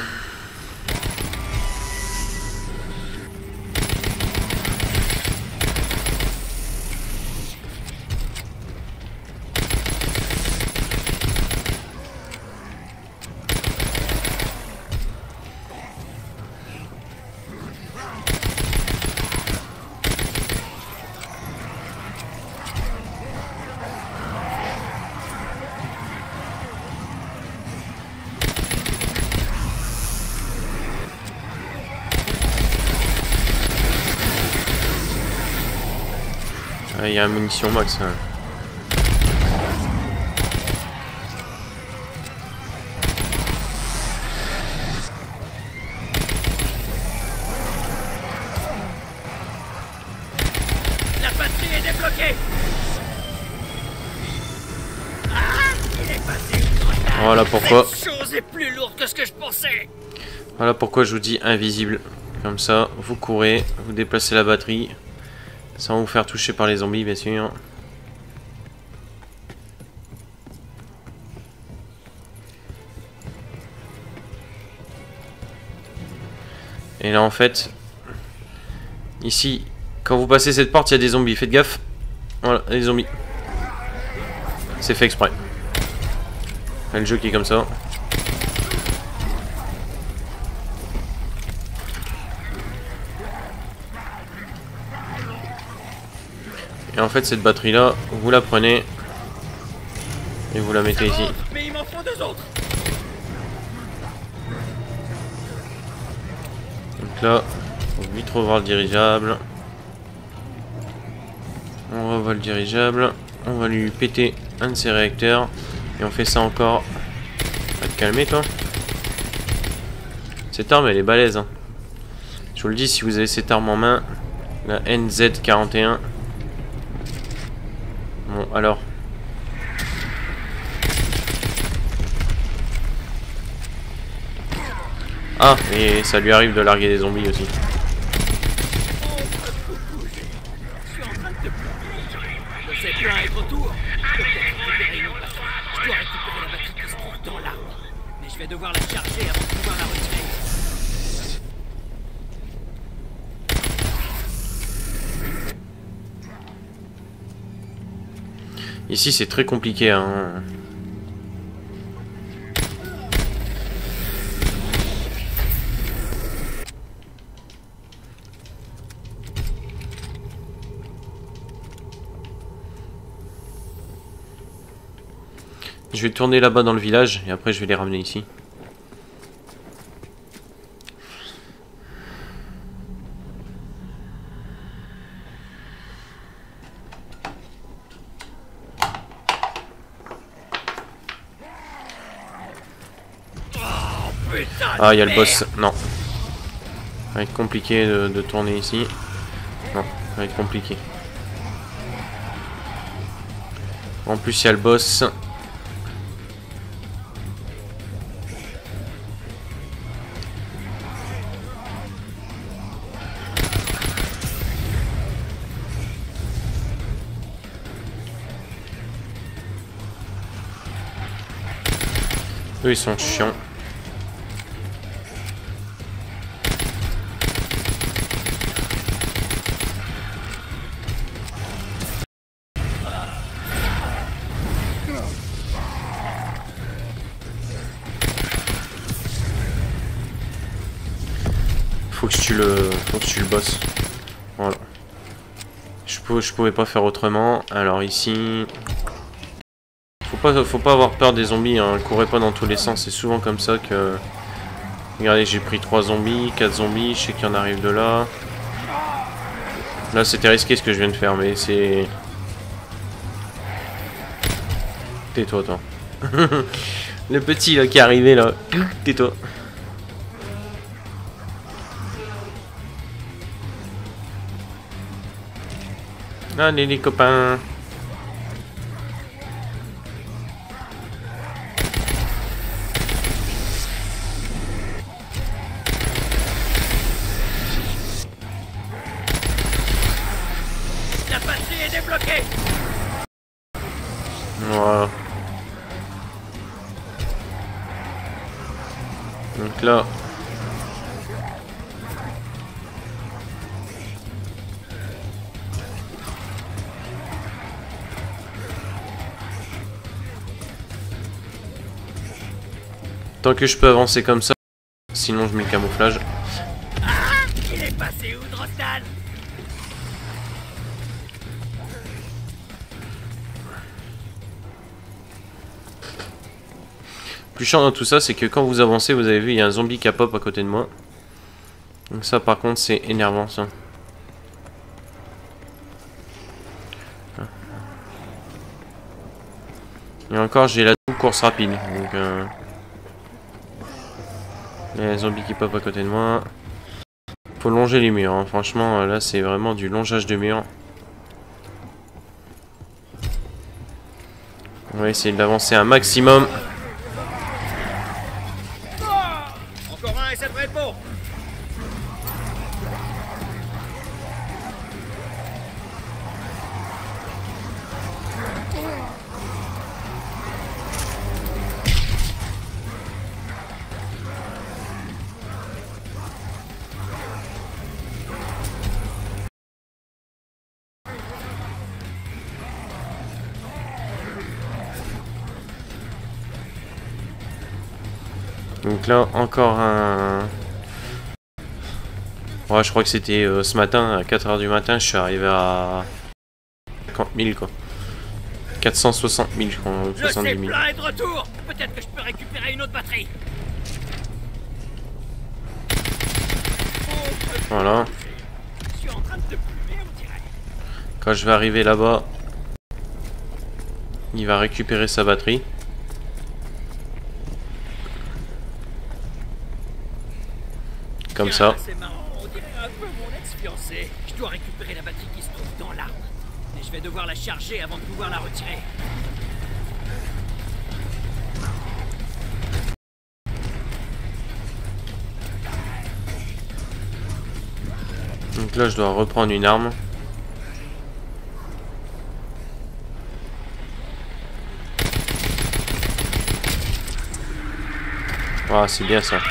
Il y a un munition max. Hein. La batterie est débloquée. Ah, il est passé. Voilà pourquoi. Cette chose est plus lourde que ce que je pensais. Voilà pourquoi je vous dis invisible. Comme ça, vous courez, vous déplacez la batterie. Sans vous faire toucher par les zombies, bien sûr. Et là, en fait, ici, quand vous passez cette porte, il y a des zombies. Faites gaffe. Voilà, des zombies. C'est fait exprès. Le jeu qui est comme ça. Et en fait, cette batterie-là, vous la prenez et vous la mettez ici. Mais il m'en faut 2 autres. Donc là, on va vite revoir le dirigeable. On revoit le dirigeable. On va lui péter un de ses réacteurs. Et on fait ça encore. Va te calmer, toi. Cette arme, elle est balèze. Hein. Je vous le dis, si vous avez cette arme en main, la NZ41. Bon, alors. Ah, et ça lui arrive de larguer des zombies aussi. Je suis en train de te pleurer. Le Z1 est retour. Je dois récupérer une autre batterie. Je dois récupérer la batterie qui se trouve dans l'arbre. Mais je vais devoir la charger avant de pouvoir la retirer. Ici, c'est très compliqué, hein. Je vais tourner là-bas dans le village et après je vais les ramener ici. Ah, il y a le boss. Non. Ça va être compliqué de tourner ici. Non, ça va être compliqué. En plus, il y a le boss. Eux, ils sont chiants. faut que je tue le boss. Voilà. Je pouvais pas faire autrement. Alors ici... Faut pas avoir peur des zombies, hein. Courez pas dans tous les sens, c'est souvent comme ça que... Regardez, j'ai pris 3 zombies, 4 zombies, je sais qu'il y en arrive de là. Là c'était risqué ce que je viens de faire, mais c'est... Tais-toi, toi. Le petit là qui est arrivé là. Tais-toi. Allez les copains. La batterie est débloquée. Voilà. Donc là... Tant que je peux avancer comme ça, sinon je mets le camouflage. Ah, il est passé où, Drostan? Plus chiant dans tout ça, c'est que quand vous avancez, vous avez vu, il y a un zombie qui a pop à côté de moi. Donc ça, par contre, c'est énervant, ça. Et encore, j'ai la course rapide. Donc, il y a un zombie qui pop à côté de moi. Faut longer les murs, hein. Franchement, là, c'est vraiment du longeage de murs. On va essayer d'avancer un maximum. Encore un et ça devrait être bon. Donc là, encore un... Ouais, je crois que c'était ce matin, à 4 h du matin, je suis arrivé à 50 000, quoi. 460 000, je crois, 70 000. Le C-plein est de retour. Peut-être que je peux récupérer une autre batterie. Voilà. Je suis en train de te plumer, on dirait. Quand je vais arriver là-bas, il va récupérer sa batterie. Comme ça. C'est marrant, on dirait un peu mon ex-fiancé. Je dois récupérer la batterie qui se trouve dans l'arme. Mais je vais devoir la charger avant de pouvoir la retirer. Donc là, je dois reprendre une arme. Ah, c'est bien ça.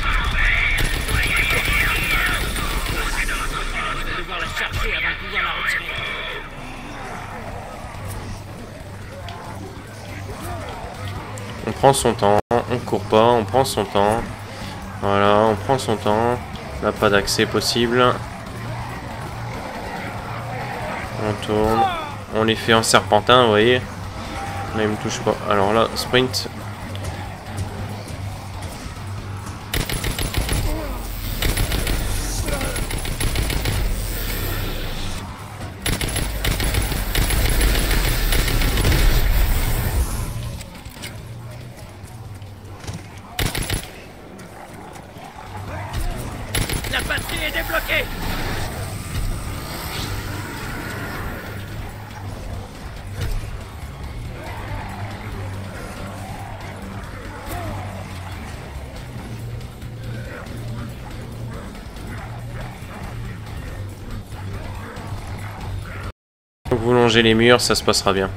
On prend son temps, on court pas, on prend son temps. Voilà, on prend son temps. On n'a pas d'accès possible. On tourne. On les fait en serpentin, vous voyez. Là, il me touche pas. Alors là, sprint. La batterie est débloquée. Donc vous longez les murs, ça se passera bien.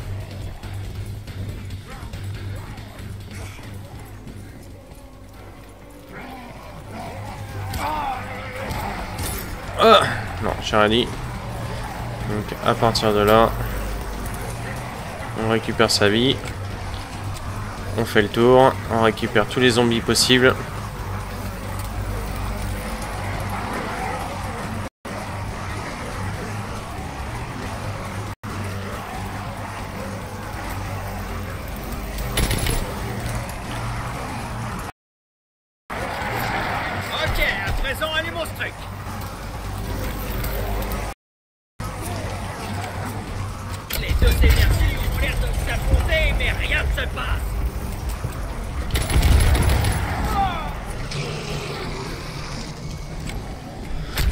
Ah non, j'ai rien dit. Donc à partir de là, on récupère sa vie. On fait le tour. On récupère tous les zombies possibles.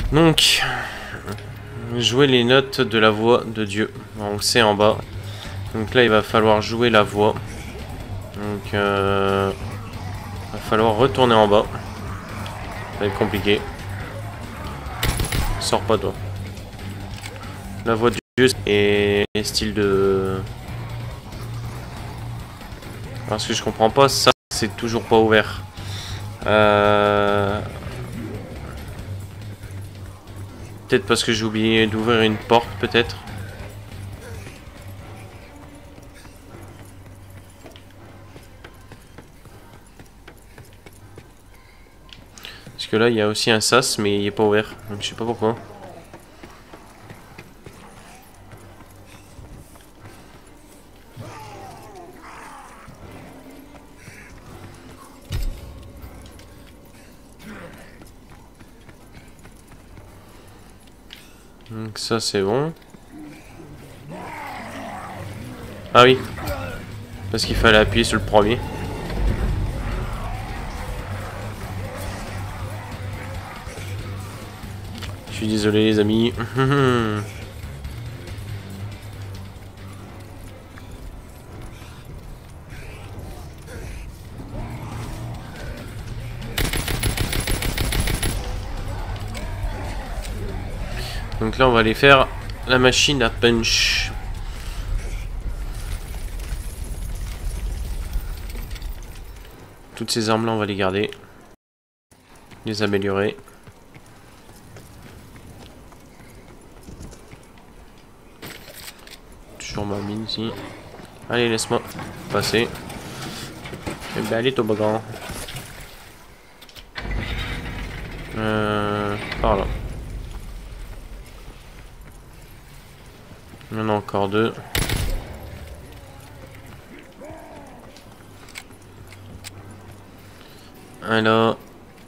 Donc, jouer les notes de la voix de Dieu. Donc c'est en bas. Donc là, il va falloir jouer la voix. Donc, il va falloir retourner en bas. Ça va être compliqué. Sors pas toi. La voix de Dieu et style de... Parce que je comprends pas, ça c'est toujours pas ouvert. Peut-être parce que j'ai oublié d'ouvrir une porte, peut-être. Parce que là, il y a aussi un sas, mais il est pas ouvert. Donc je sais pas pourquoi. Donc ça c'est bon. Ah oui. Parce qu'il fallait appuyer sur le premier. Je suis désolé les amis. Donc là on va aller faire la machine à punch. Toutes ces armes là on va les garder. Les améliorer. Toujours ma mine ici. Allez laisse-moi passer. Et ben allez toboggan. Par là. Il y en a encore deux. Alors.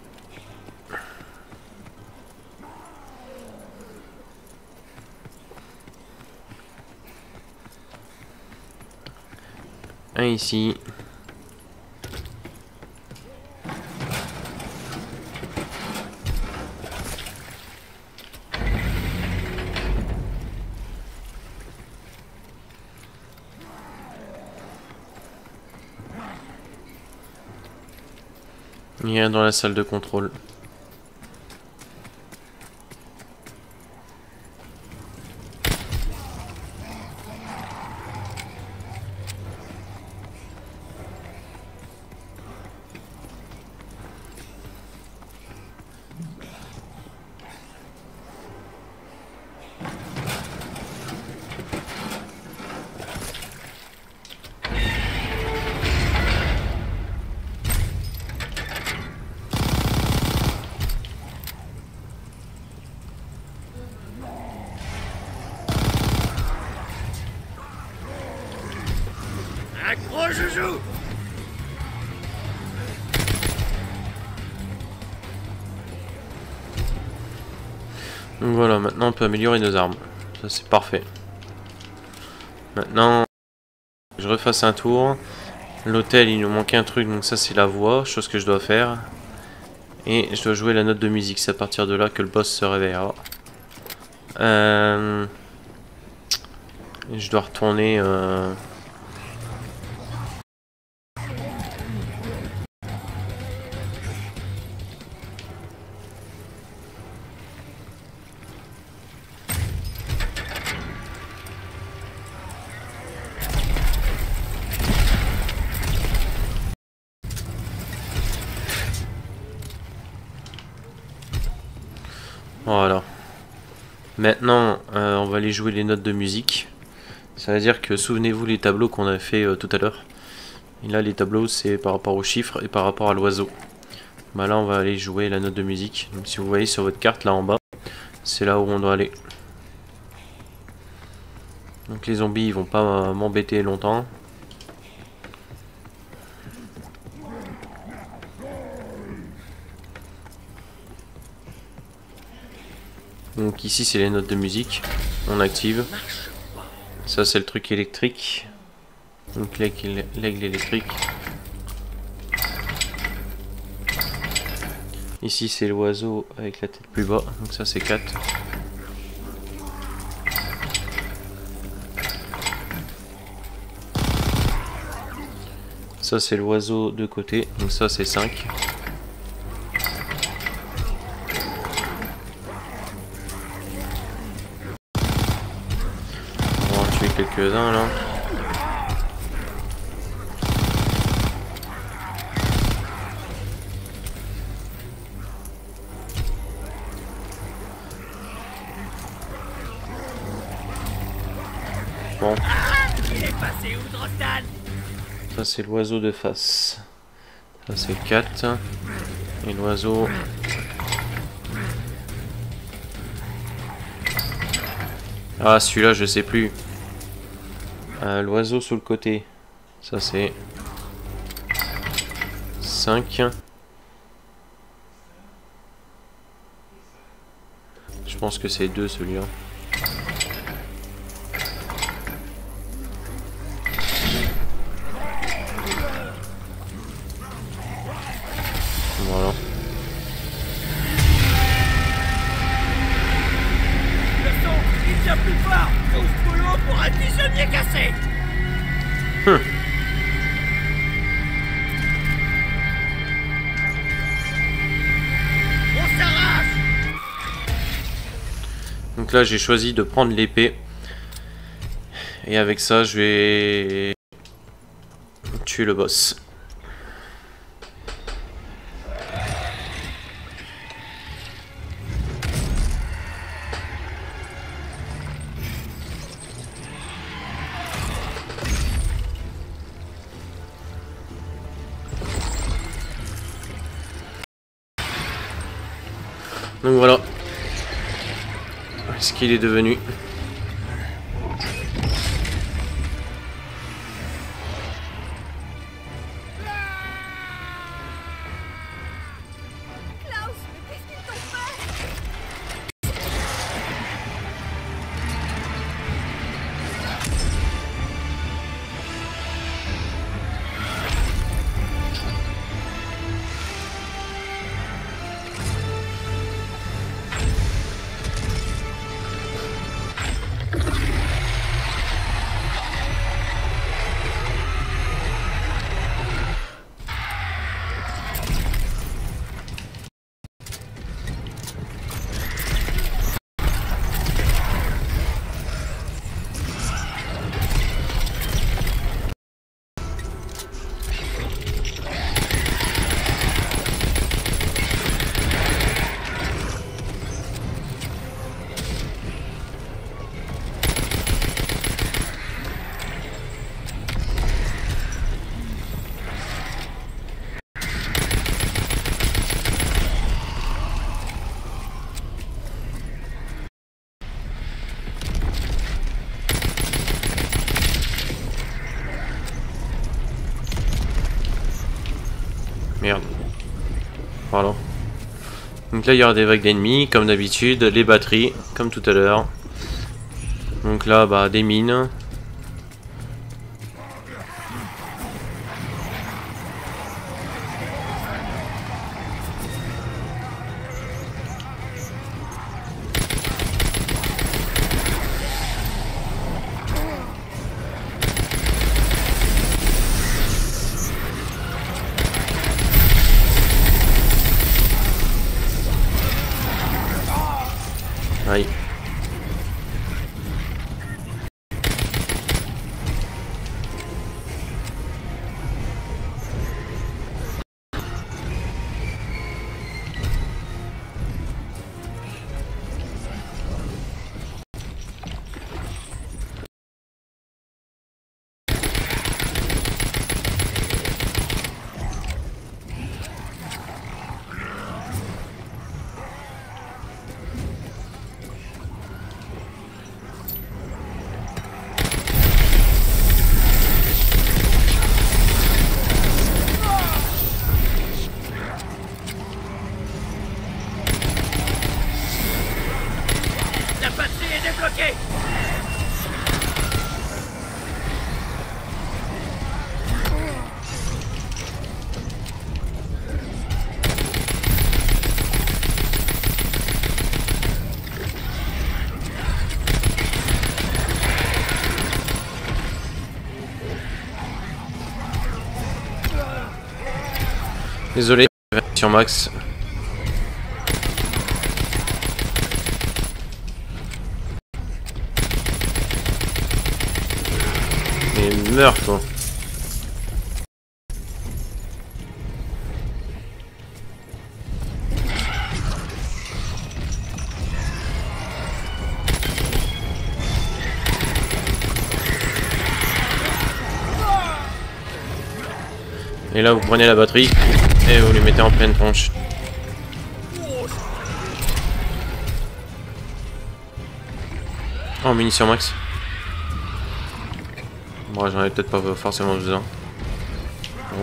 Un ici. Il y a un dans la salle de contrôle. Accroche, joujou! Donc voilà, maintenant on peut améliorer nos armes. Ça c'est parfait. Maintenant, je refasse un tour. L'hôtel, il nous manque un truc, donc ça c'est la voix, chose que je dois faire. Et je dois jouer la note de musique, c'est à partir de là que le boss se réveillera. Je dois retourner... Voilà. Maintenant, on va aller jouer les notes de musique. Ça veut dire que, souvenez-vous les tableaux qu'on a fait tout à l'heure. Et là, les tableaux, c'est par rapport aux chiffres et par rapport à l'oiseau. Bah là, on va aller jouer la note de musique. Donc si vous voyez sur votre carte, là en bas, c'est là où on doit aller. Donc les zombies, ils vont pas m'embêter longtemps. Donc ici c'est les notes de musique, on active. Ça c'est le truc électrique. Donc l'aigle électrique. Ici c'est l'oiseau avec la tête plus bas, donc ça c'est 4. Ça c'est l'oiseau de côté, donc ça c'est 5. On va en tuer quelques-uns là. Bon. Il est passé où, Drostan? Ça c'est l'oiseau de face. Ça c'est 4. Et l'oiseau... Ah celui-là je sais plus. L'oiseau sur le côté. Ça c'est 5. Je pense que c'est 2 celui-là. Voilà. Le son, il tient plus fort. Pousse boulot pour un pigeonnier cassé. On s'arrache. Donc là j'ai choisi de prendre l'épée. Et avec ça je vais tuer le boss. Donc voilà ce qu'il est devenu. Klaus, mais qu'est-ce qu'ils t'ont fait? Merde. Voilà. Donc là il y aura des vagues d'ennemis comme d'habitude, les batteries comme tout à l'heure. Donc là bah des mines. Aïe. La batterie est débloquée. Désolé, sur max. Mais meurs toi. Et là vous prenez la batterie et vous les mettez en pleine tronche. Oh, munitions max. Bon, j'en ai peut-être pas forcément besoin. Bon.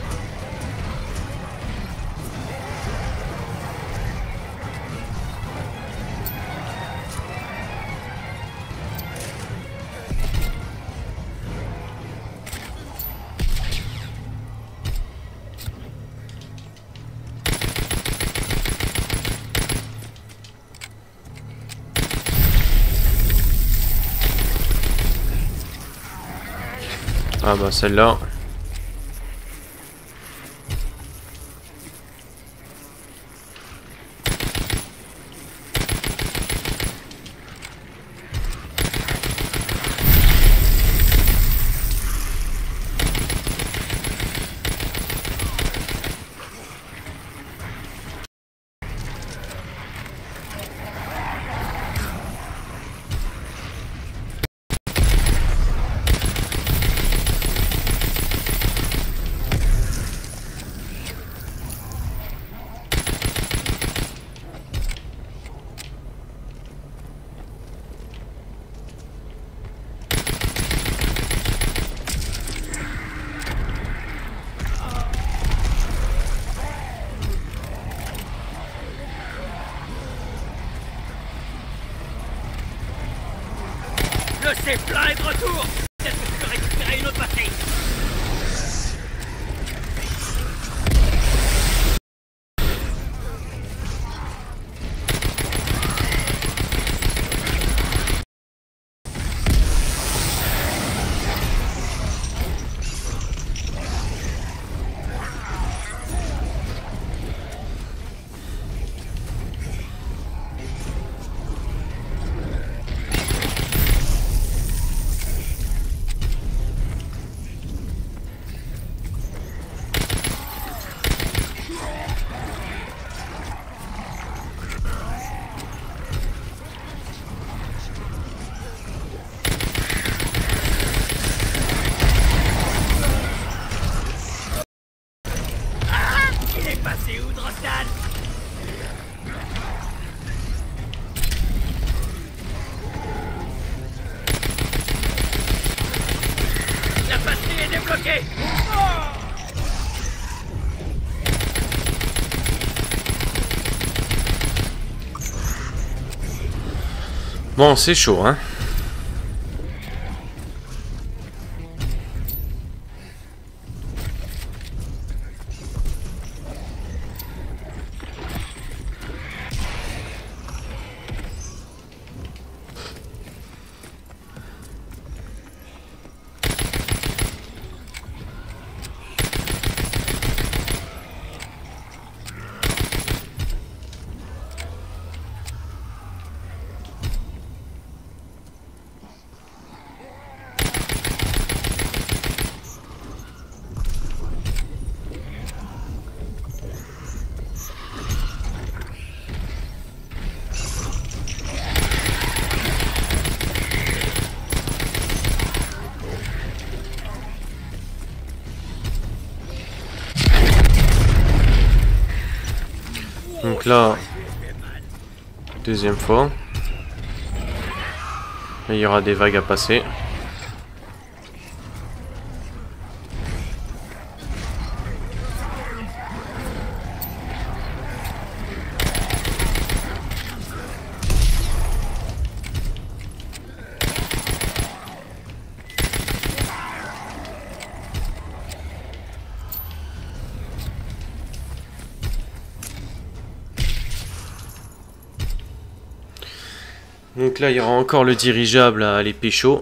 Ah bah celle-là. Le C-plein est de retour. Peut-être que tu peux récupérer une autre batterie. C'est où, Drostan? La batterie est débloquée. Bon, c'est chaud, hein. Donc là, deuxième fois. Et il y aura des vagues à passer. Donc là, il y aura encore le dirigeable à aller pécho.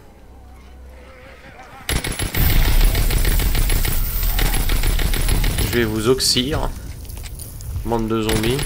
Je vais vous oxyre. Bande de zombies.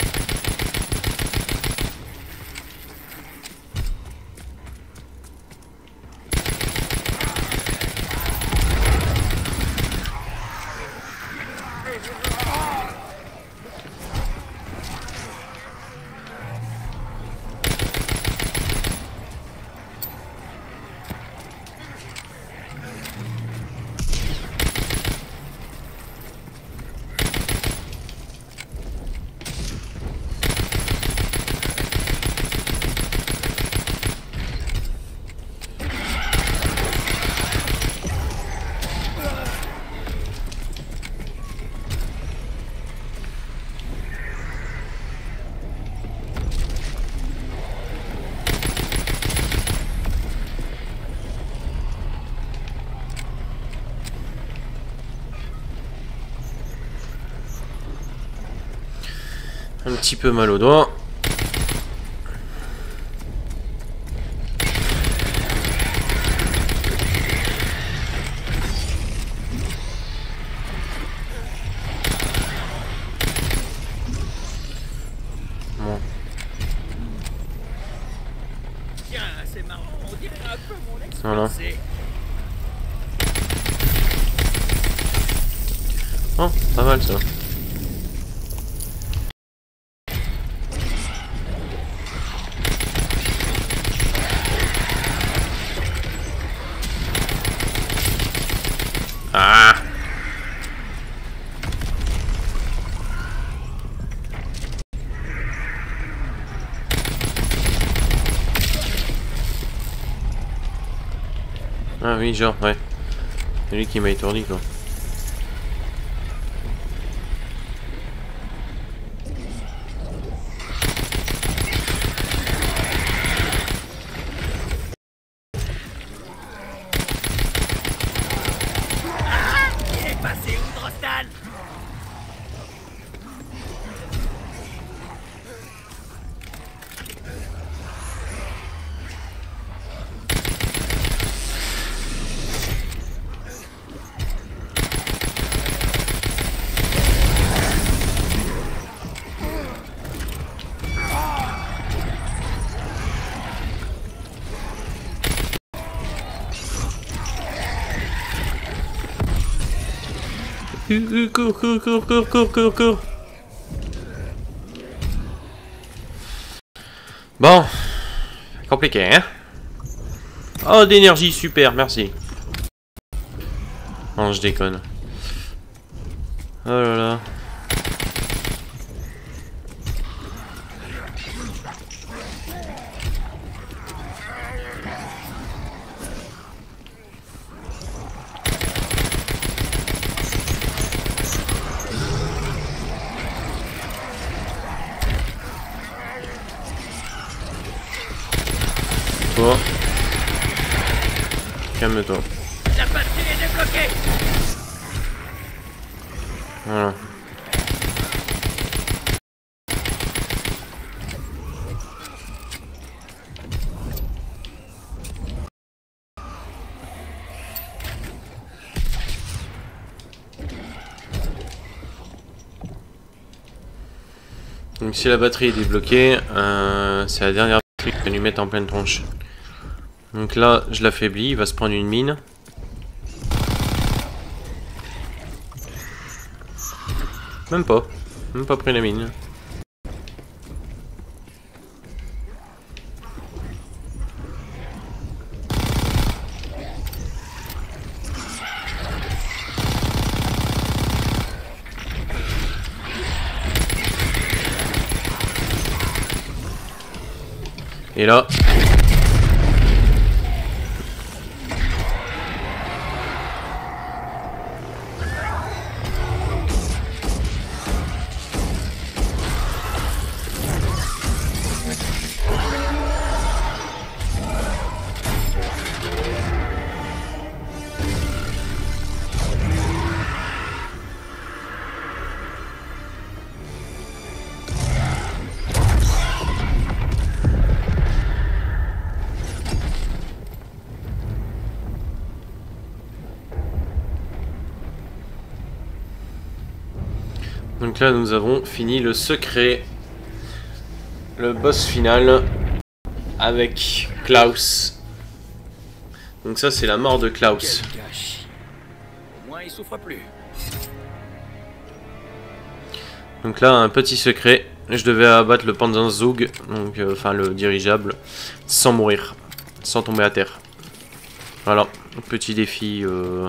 Un petit peu mal au doigt. Bon. Tiens, c'est marrant, on dirait un peu mon ex. Voilà. Oh, pas mal ça. Ah! Ah oui, genre, ouais. C'est lui qui m'a étourdi, quoi. Il est passé où, Drostal? Cours, cours, cours, cours, cours, cours, cours. Bon. Compliqué, hein? Oh, d'énergie, super, merci. Non, je déconne. Oh là là. Toi. Calme-toi. La batterie est débloquée. Voilà. Donc si la batterie est débloquée, c'est la dernière batterie qu'on va lui mettre en pleine tronche. Donc là, je l'affaiblis, il va se prendre une mine. Même pas pris la mine. Et là... Donc là nous avons fini le secret. Le boss final. Avec Klaus. Donc ça c'est la mort de Klaus. Quel gâchis. Au moins il souffre plus. Donc là un petit secret. Je devais abattre le Panzerzug, donc enfin le dirigeable, sans mourir, sans tomber à terre. Voilà, petit défi.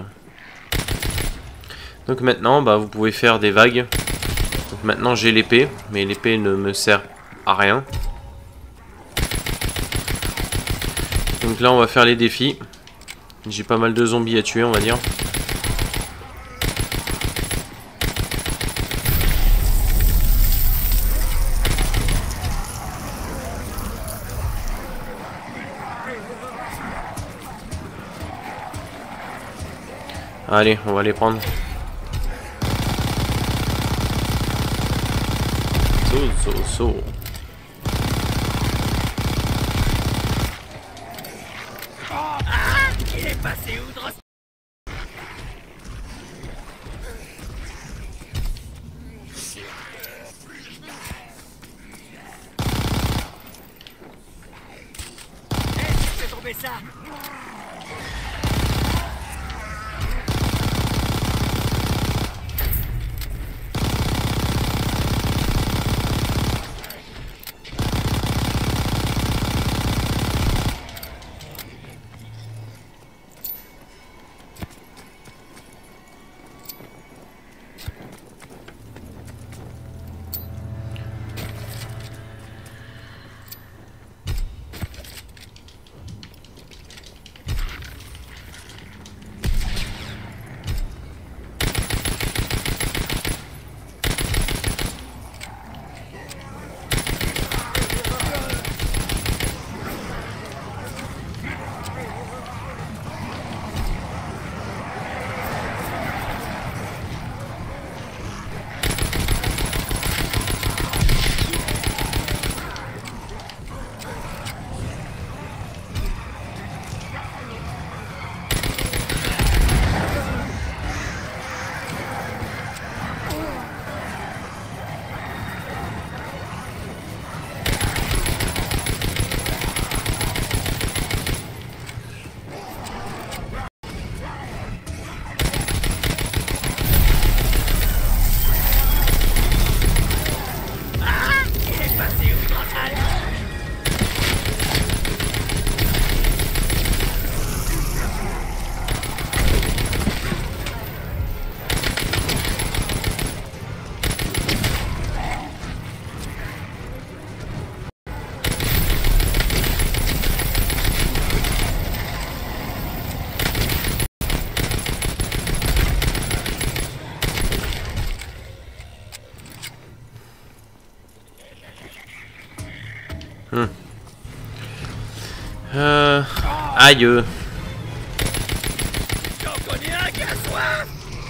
Donc maintenant, bah, vous pouvez faire des vagues. Donc maintenant j'ai l'épée, mais l'épée ne me sert à rien. Donc là on va faire les défis. J'ai pas mal de zombies à tuer, on va dire. Allez, on va les prendre. So. Il est passé outre. Fais tomber ça. Aïe. J'en connais un qui a soif.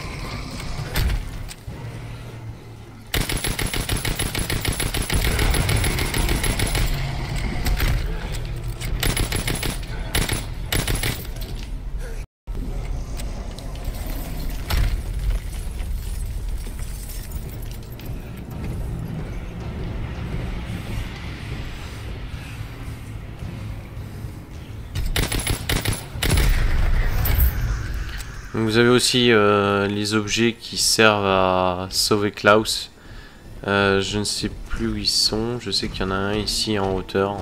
Vous avez aussi les objets qui servent à sauver Klaus. Je ne sais plus où ils sont. Je sais qu'il y en a un ici en hauteur.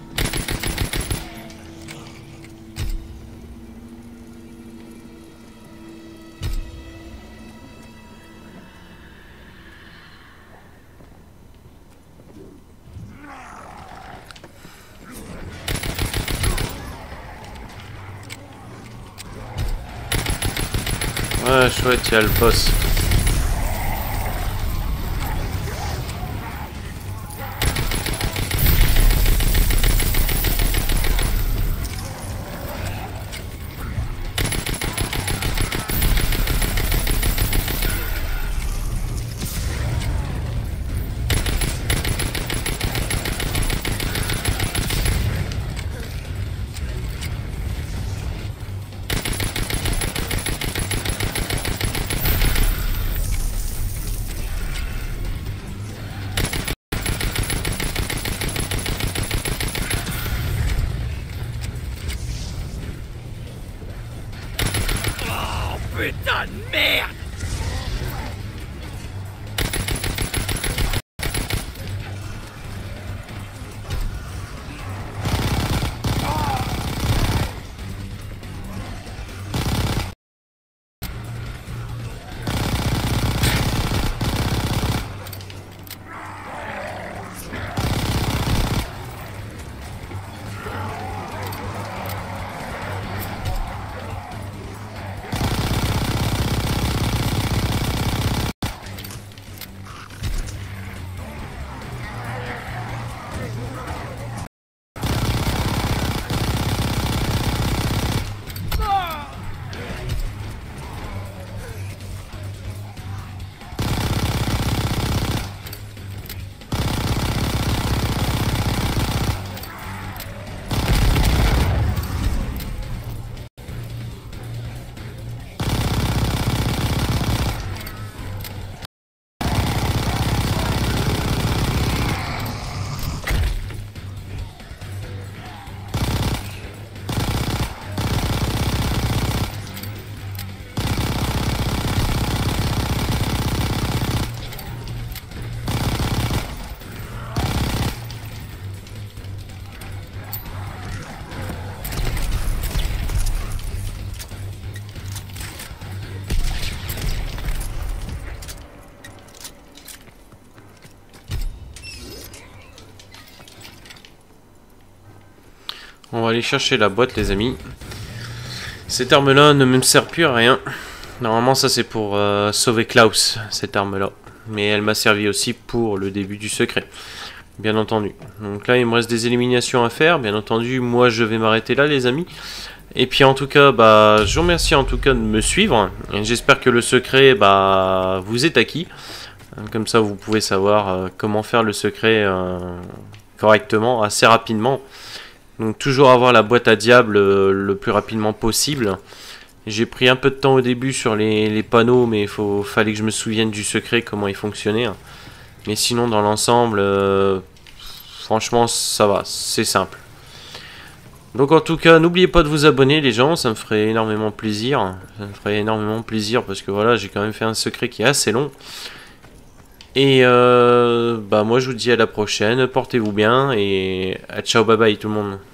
Ouais, chouette, il y a le boss. Putain de merde! On va aller chercher la boîte, les amis. Cette arme-là ne me sert plus à rien. Normalement, ça c'est pour sauver Klaus, cette arme-là. Mais elle m'a servi aussi pour le début du secret, bien entendu. Donc là, il me reste des éliminations à faire. Bien entendu, moi, je vais m'arrêter là, les amis. Et puis, en tout cas, bah, je vous remercie en tout cas de me suivre. J'espère que le secret bah, vous est acquis. Comme ça, vous pouvez savoir comment faire le secret correctement, assez rapidement. Donc toujours avoir la boîte à diable le plus rapidement possible. J'ai pris un peu de temps au début sur les panneaux, mais fallait que je me souvienne du secret, comment il fonctionnait. Mais sinon dans l'ensemble, franchement ça va, c'est simple. Donc en tout cas, n'oubliez pas de vous abonner les gens, ça me ferait énormément plaisir. Ça me ferait énormément plaisir parce que voilà, j'ai quand même fait un secret qui est assez long. Et bah moi je vous dis à la prochaine, portez-vous bien et ciao bye bye tout le monde.